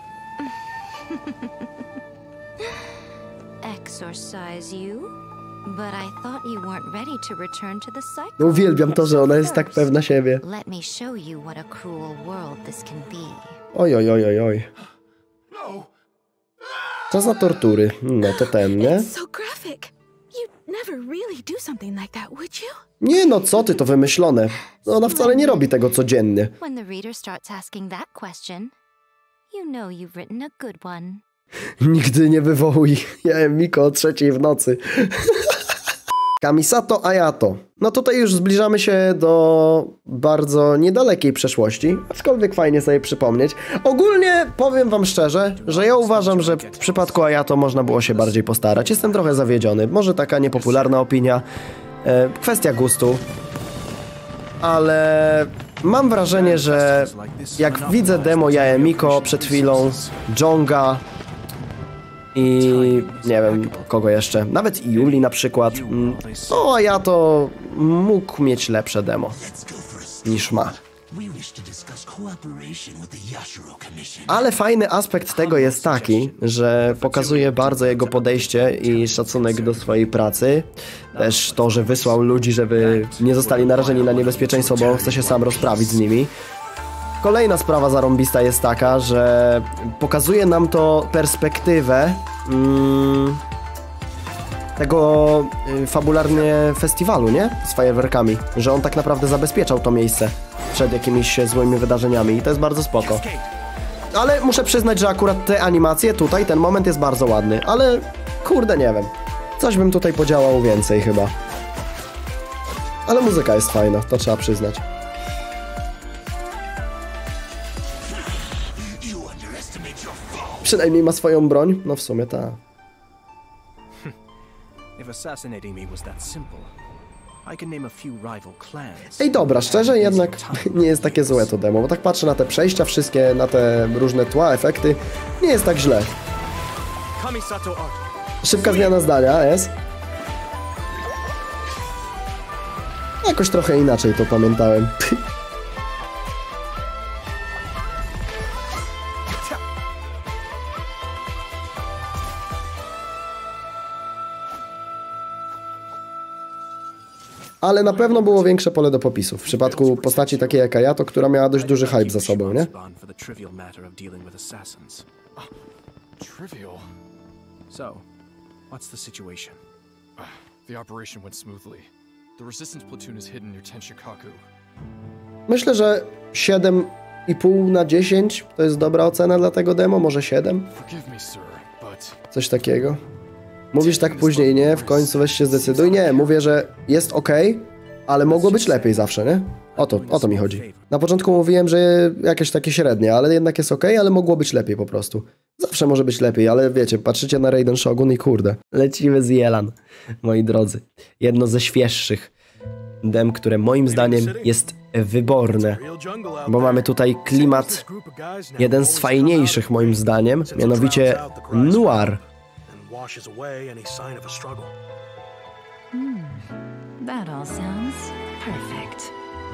Exorcise you? But I thought you weren't ready to return to the cycle. No uwielbiam to, że ona jest tak pewna siebie. Let me show you what a cruel world this can be. Oj, oj, oj, oj, oj. No. Ah! Czas na tortury. No to ten, nie? So graphic. You'd never really do something like that, would you? Nie no, co ty, to wymyślone. No, ona wcale nie robi tego codziennie. When the reader starts asking that question, you know you've written a good one. Nigdy nie wywołuj Jaemiko o trzeciej w nocy. Kamisato Ayato. No tutaj już zbliżamy się do bardzo niedalekiej przeszłości, aczkolwiek fajnie sobie przypomnieć. Ogólnie powiem wam szczerze, że ja uważam, że w przypadku Ayato można było się bardziej postarać. Jestem trochę zawiedziony. Może taka niepopularna opinia. E, kwestia gustu. Ale mam wrażenie, że jak widzę demo Jaemiko przed chwilą, Jonga i nie wiem kogo jeszcze, nawet i Yuli na przykład, no a ja to mógł mieć lepsze demo niż ma. Ale fajny aspekt tego jest taki, że pokazuje bardzo jego podejście i szacunek do swojej pracy. Też to, że wysłał ludzi, żeby nie zostali narażeni na niebezpieczeństwo, bo chce się sam rozprawić z nimi. Kolejna sprawa zarąbista jest taka, że pokazuje nam to perspektywę mm, tego y, fabularnie festiwalu, nie? Z fajerwerkami. Że on tak naprawdę zabezpieczał to miejsce przed jakimiś złymi wydarzeniami i to jest bardzo spoko. Ale muszę przyznać, że akurat te animacje tutaj, ten moment jest bardzo ładny, ale kurde nie wiem. Coś bym tutaj podziałał więcej chyba. Ale muzyka jest fajna, to trzeba przyznać. Przynajmniej ma swoją broń? No w sumie ta. Ej dobra, szczerze jednak nie jest takie złe to demo, bo tak patrzę na te przejścia wszystkie, na te różne tła, efekty. Nie jest tak źle. Szybka zmiana zdania jest. Jakoś trochę inaczej to pamiętałem. Ale na pewno było większe pole do popisów. W przypadku postaci takiej jak Ayato, która miała dość duży hype za sobą, nie? Trivial. So, what's the situation? The operation went smoothly. The resistance platoon is hidden near Tenshikaku. Myślę, że siedem i pół na dziesięć to jest dobra ocena dla tego demo, może siedem? Forgive me, sir, but Coś takiego. Mówisz tak później, nie? W końcu weź się zdecyduj. Nie, mówię, że jest ok, ale mogło być lepiej zawsze, nie? O to, o to mi chodzi. Na początku mówiłem, że jakieś takie średnie, ale jednak jest ok, ale mogło być lepiej po prostu. Zawsze może być lepiej, ale wiecie, patrzycie na Raiden Shogun i kurde. Lecimy z Yelan, moi drodzy. Jedno ze świeższych dem, które moim zdaniem jest wyborne. Bo mamy tutaj klimat, jeden z fajniejszych moim zdaniem, mianowicie noir. Hmm, that all sounds perfect.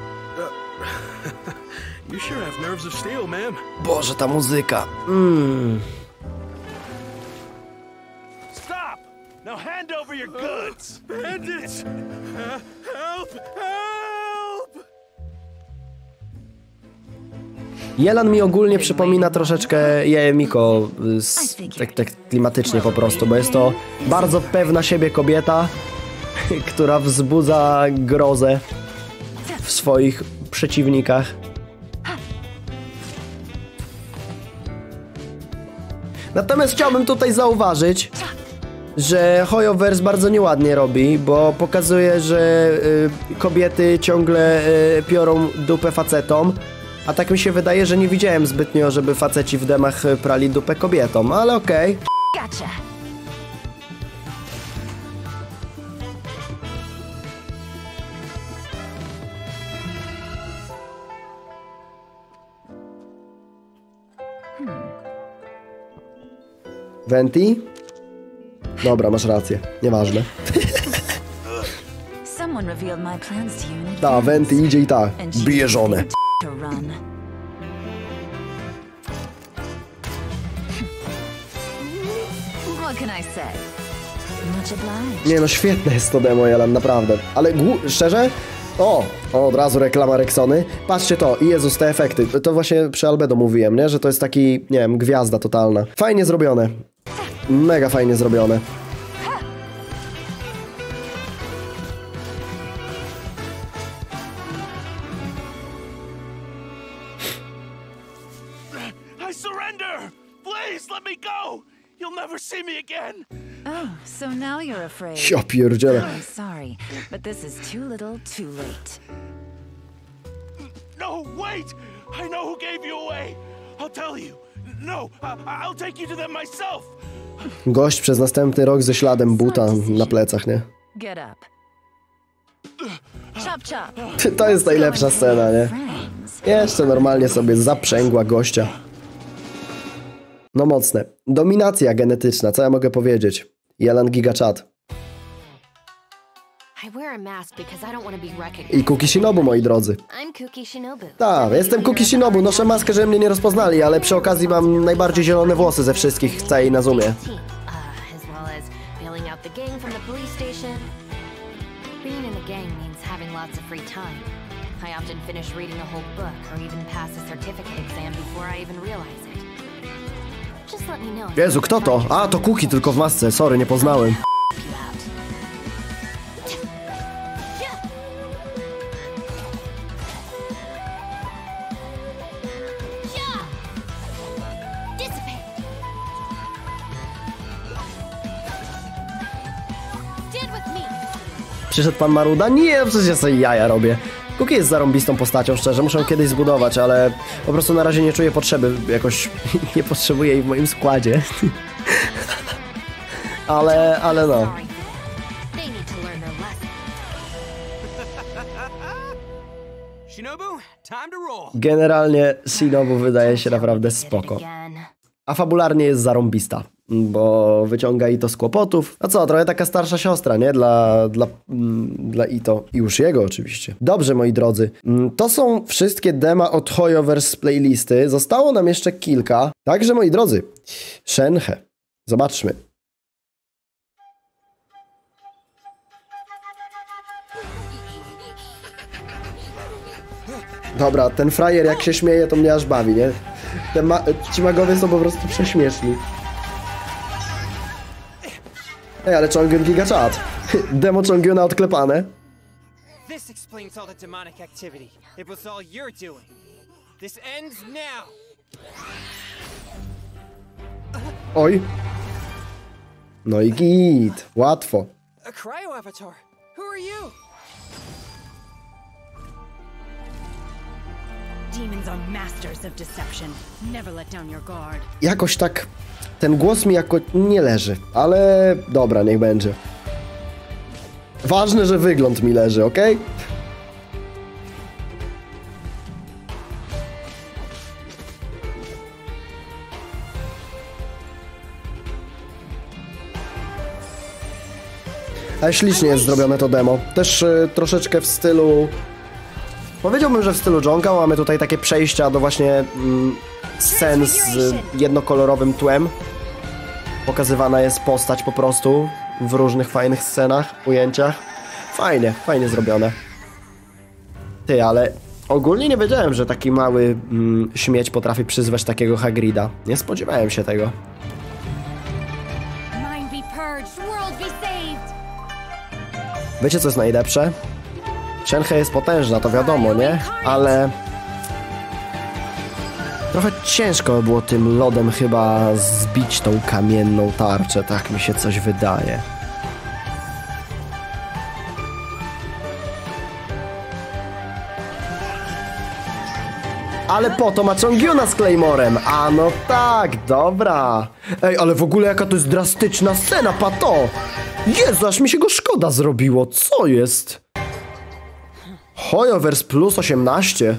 You sure have nerves of steel, ma'am. Boże, ta muzyka. Mm. Stop! Now hand over your goods. Bandits! Help! Help! Yelan mi ogólnie przypomina troszeczkę Jaemiko, z, tak, tak klimatycznie po prostu, bo jest to bardzo pewna siebie kobieta, która wzbudza grozę w swoich przeciwnikach. Natomiast chciałbym tutaj zauważyć, że Hoyoverse bardzo nieładnie robi, bo pokazuje, że y, kobiety ciągle y, piorą dupę facetom, a tak mi się wydaje, że nie widziałem zbytnio, żeby faceci w demach prali dupę kobietom, ale okej. Okay. Gotcha. Venti? Dobra, masz rację. Nieważne. Ta, Venti idzie i tak. Bije żonę. Nie no, świetne jest to demo, Yelan, naprawdę. Ale szczerze? O, o, od razu reklama Rexony. Patrzcie to, Jezus, te efekty. To właśnie przy Albedo mówiłem, nie? Że to jest taki, nie wiem, gwiazda totalna. Fajnie zrobione. Mega fajnie zrobione. I surrender! Please let me go! You'll never see me again! Oh, so now you're afraid. Ja pierdzielę. I'm sorry, but this is too little, too late. No, wait! I know who gave you away! I'll tell you! No, I I'll take you to them myself! Gość przez następny rok ze śladem buta na plecach, nie? Get up. Chop, chop. To jest najlepsza scena, nie? Jeszcze normalnie sobie zaprzęgła gościa. No mocne. Dominacja genetyczna, co ja mogę powiedzieć? Jelan Giga Chat. I wear a mask because I don't want to be recognized. I Kuki Shinobu, moi drodzy. I'm Kuki Shinobu. Tak, jestem Kuki Shinobu, noszę maskę, żeby mnie nie rozpoznali, ale przy okazji mam najbardziej zielone włosy ze wszystkich w całej Nazumie. As well as bailing out the gang from the police station. Being in the gang means having lots of free time. I often finish reading a whole book or even pass a certificate exam before I even realize it. Just let me know. Jezu, kto to? A, to Kuki, tylko w masce, sorry, nie poznałem. Przyszedł pan Maruda? Nie, przecież ja sobie jaja robię. Kuki jest zarąbistą postacią, szczerze, muszę ją kiedyś zbudować, ale po prostu na razie nie czuję potrzeby, jakoś nie potrzebuję jej w moim składzie. ale, ale no. Generalnie Shinobu wydaje się naprawdę spoko. A fabularnie jest zarąbista, bo wyciąga Ito z kłopotów. A co, trochę taka starsza siostra, nie? Dla, dla, dla Ito i już jego oczywiście. Dobrze, moi drodzy, to są wszystkie dema od Hoyoverse z playlisty. Zostało nam jeszcze kilka. Także, moi drodzy, Shenhe. Zobaczmy. Dobra, ten frajer jak się śmieje, to mnie aż bawi, nie? Te ma ci magowie są po prostu prześmieszni. Ej, ale Chongyun Giga Chat. Demo Chongyuna odklepane. This explains all the demonic activity. It was all you're doing. This ends now. Oj. No i git. Łatwo. A cryo avatar. Who are you? Demons are masters of deception. Never let down your guard. Jakoś tak ten głos mi jako nie leży, ale dobra, niech będzie. Ważne, że wygląd mi leży, ok? Ale ślicznie jest zrobione to demo. Też y, troszeczkę w stylu... Powiedziałbym, że w stylu Jonga. Mamy tutaj takie przejścia do właśnie mm, scen z jednokolorowym tłem. Pokazywana jest postać po prostu w różnych fajnych scenach, ujęciach. Fajnie, fajnie zrobione. Ty, ale ogólnie nie wiedziałem, że taki mały mm, śmieć potrafi przyzwać takiego Hagrida. Nie spodziewałem się tego. Wiecie, co jest najlepsze? Shenhe jest potężna, to wiadomo, nie? Ale... trochę ciężko by było tym lodem chyba zbić tą kamienną tarczę, tak mi się coś wydaje. Ale po to ma Chongyuna z Claymorem. A no tak, dobra. Ej, ale w ogóle jaka to jest drastyczna scena, pato! Jezu, aż mi się go szkoda zrobiło. Co jest? Hoyoverse plus osiemnaście.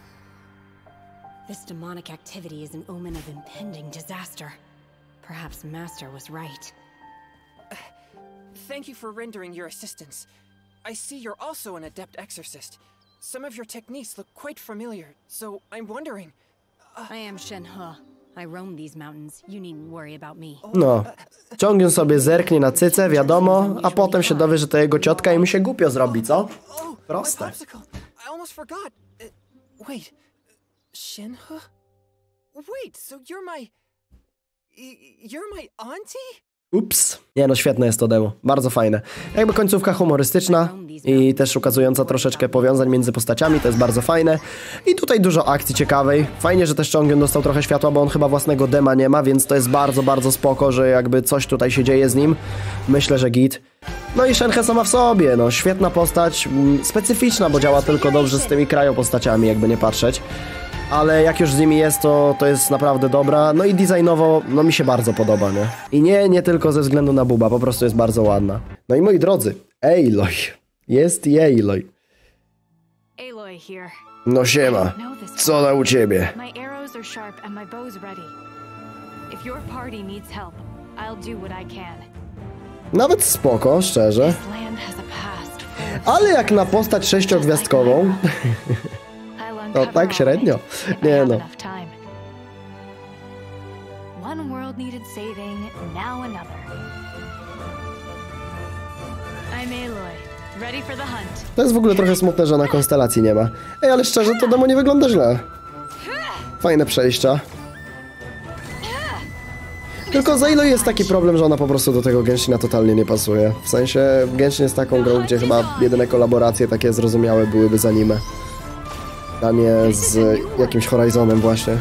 This demonic activity is an omen of impending disaster. Perhaps Master was right. Uh, thank you for rendering your assistance. I see you're also an adept exorcist. Some of your techniques look quite familiar, so I'm wondering... Uh... I am Shenhe. I roam these mountains. You needn't worry about me. No. Chongyun sobie zerknie na cycę, wiadomo, a potem się dowie, że to jego ciotka i mu się głupio zrobi, co? Proste. I almost forgot. Uh, wait. Shenhe? Wait, so you're my... You're my auntie? Ups. Nie no, świetne jest to demo. Bardzo fajne. Jakby końcówka humorystyczna i też ukazująca troszeczkę powiązań między postaciami, to jest bardzo fajne. I tutaj dużo akcji ciekawej. Fajnie, że też Chongyun dostał trochę światła, bo on chyba własnego dema nie ma, więc to jest bardzo, bardzo spoko, że jakby coś tutaj się dzieje z nim. Myślę, że git. No i Shenhe sama w sobie, no świetna postać, specyficzna, bo działa tylko dobrze z tymi krajopostaciami, jakby nie patrzeć. Ale jak już z nimi jest, to, to jest naprawdę dobra. No i designowo, no mi się bardzo podoba, nie? I nie, nie tylko ze względu na buba, po prostu jest bardzo ładna. No i moi drodzy, Aloy. Jest i Aloy. Aloy here. No siema. Co na u ciebie? My arrows are sharp and my bow's ready. If your party needs help, I'll do what I can. Nawet spoko, szczerze. Land has a past full of Ale jak na postać sześciogwiazdkową... No tak średnio. Nie no. One world needed saving, now another. I'm Aloy, ready for the hunt. To jest w ogóle trochę smutne, że na konstelacji nie ma. Ej, ale szczerze, to demo nie wygląda źle. Fajne przejścia. Tylko z Aloy jest taki problem, że ona po prostu do tego Genshina totalnie nie pasuje. W sensie Genshin jest taką grą, gdzie chyba jedyne kolaboracje takie zrozumiałe byłyby z anime. A nie z jakimś Horizonem właśnie.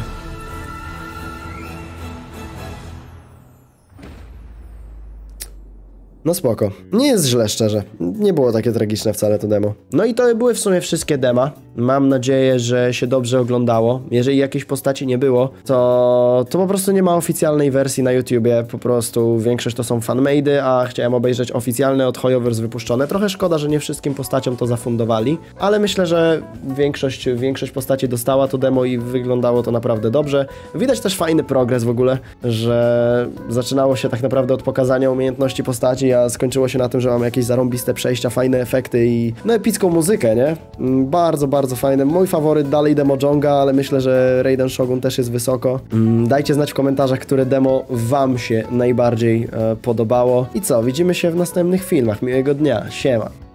No spoko. Nie jest źle, szczerze. Nie było takie tragiczne wcale to demo. No i to były w sumie wszystkie dema. Mam nadzieję, że się dobrze oglądało. Jeżeli jakiejś postaci nie było, to, to po prostu nie ma oficjalnej wersji na YouTubie. Po prostu większość to są fanmade'y, a chciałem obejrzeć oficjalne od Hoyoverse wypuszczone. Trochę szkoda, że nie wszystkim postaciom to zafundowali, ale myślę, że większość, większość postaci dostała to demo i wyglądało to naprawdę dobrze. Widać też fajny progres w ogóle, że zaczynało się tak naprawdę od pokazania umiejętności postaci, a skończyło się na tym, że mamy jakieś zarąbiste przejścia, fajne efekty i no epicką muzykę, nie? Bardzo, bardzo fajne. Mój faworyt dalej demo Jonga, ale myślę, że Raiden Shogun też jest wysoko. Dajcie znać w komentarzach, które demo wam się najbardziej e, podobało. I co? Widzimy się w następnych filmach. Miłego dnia. Siema.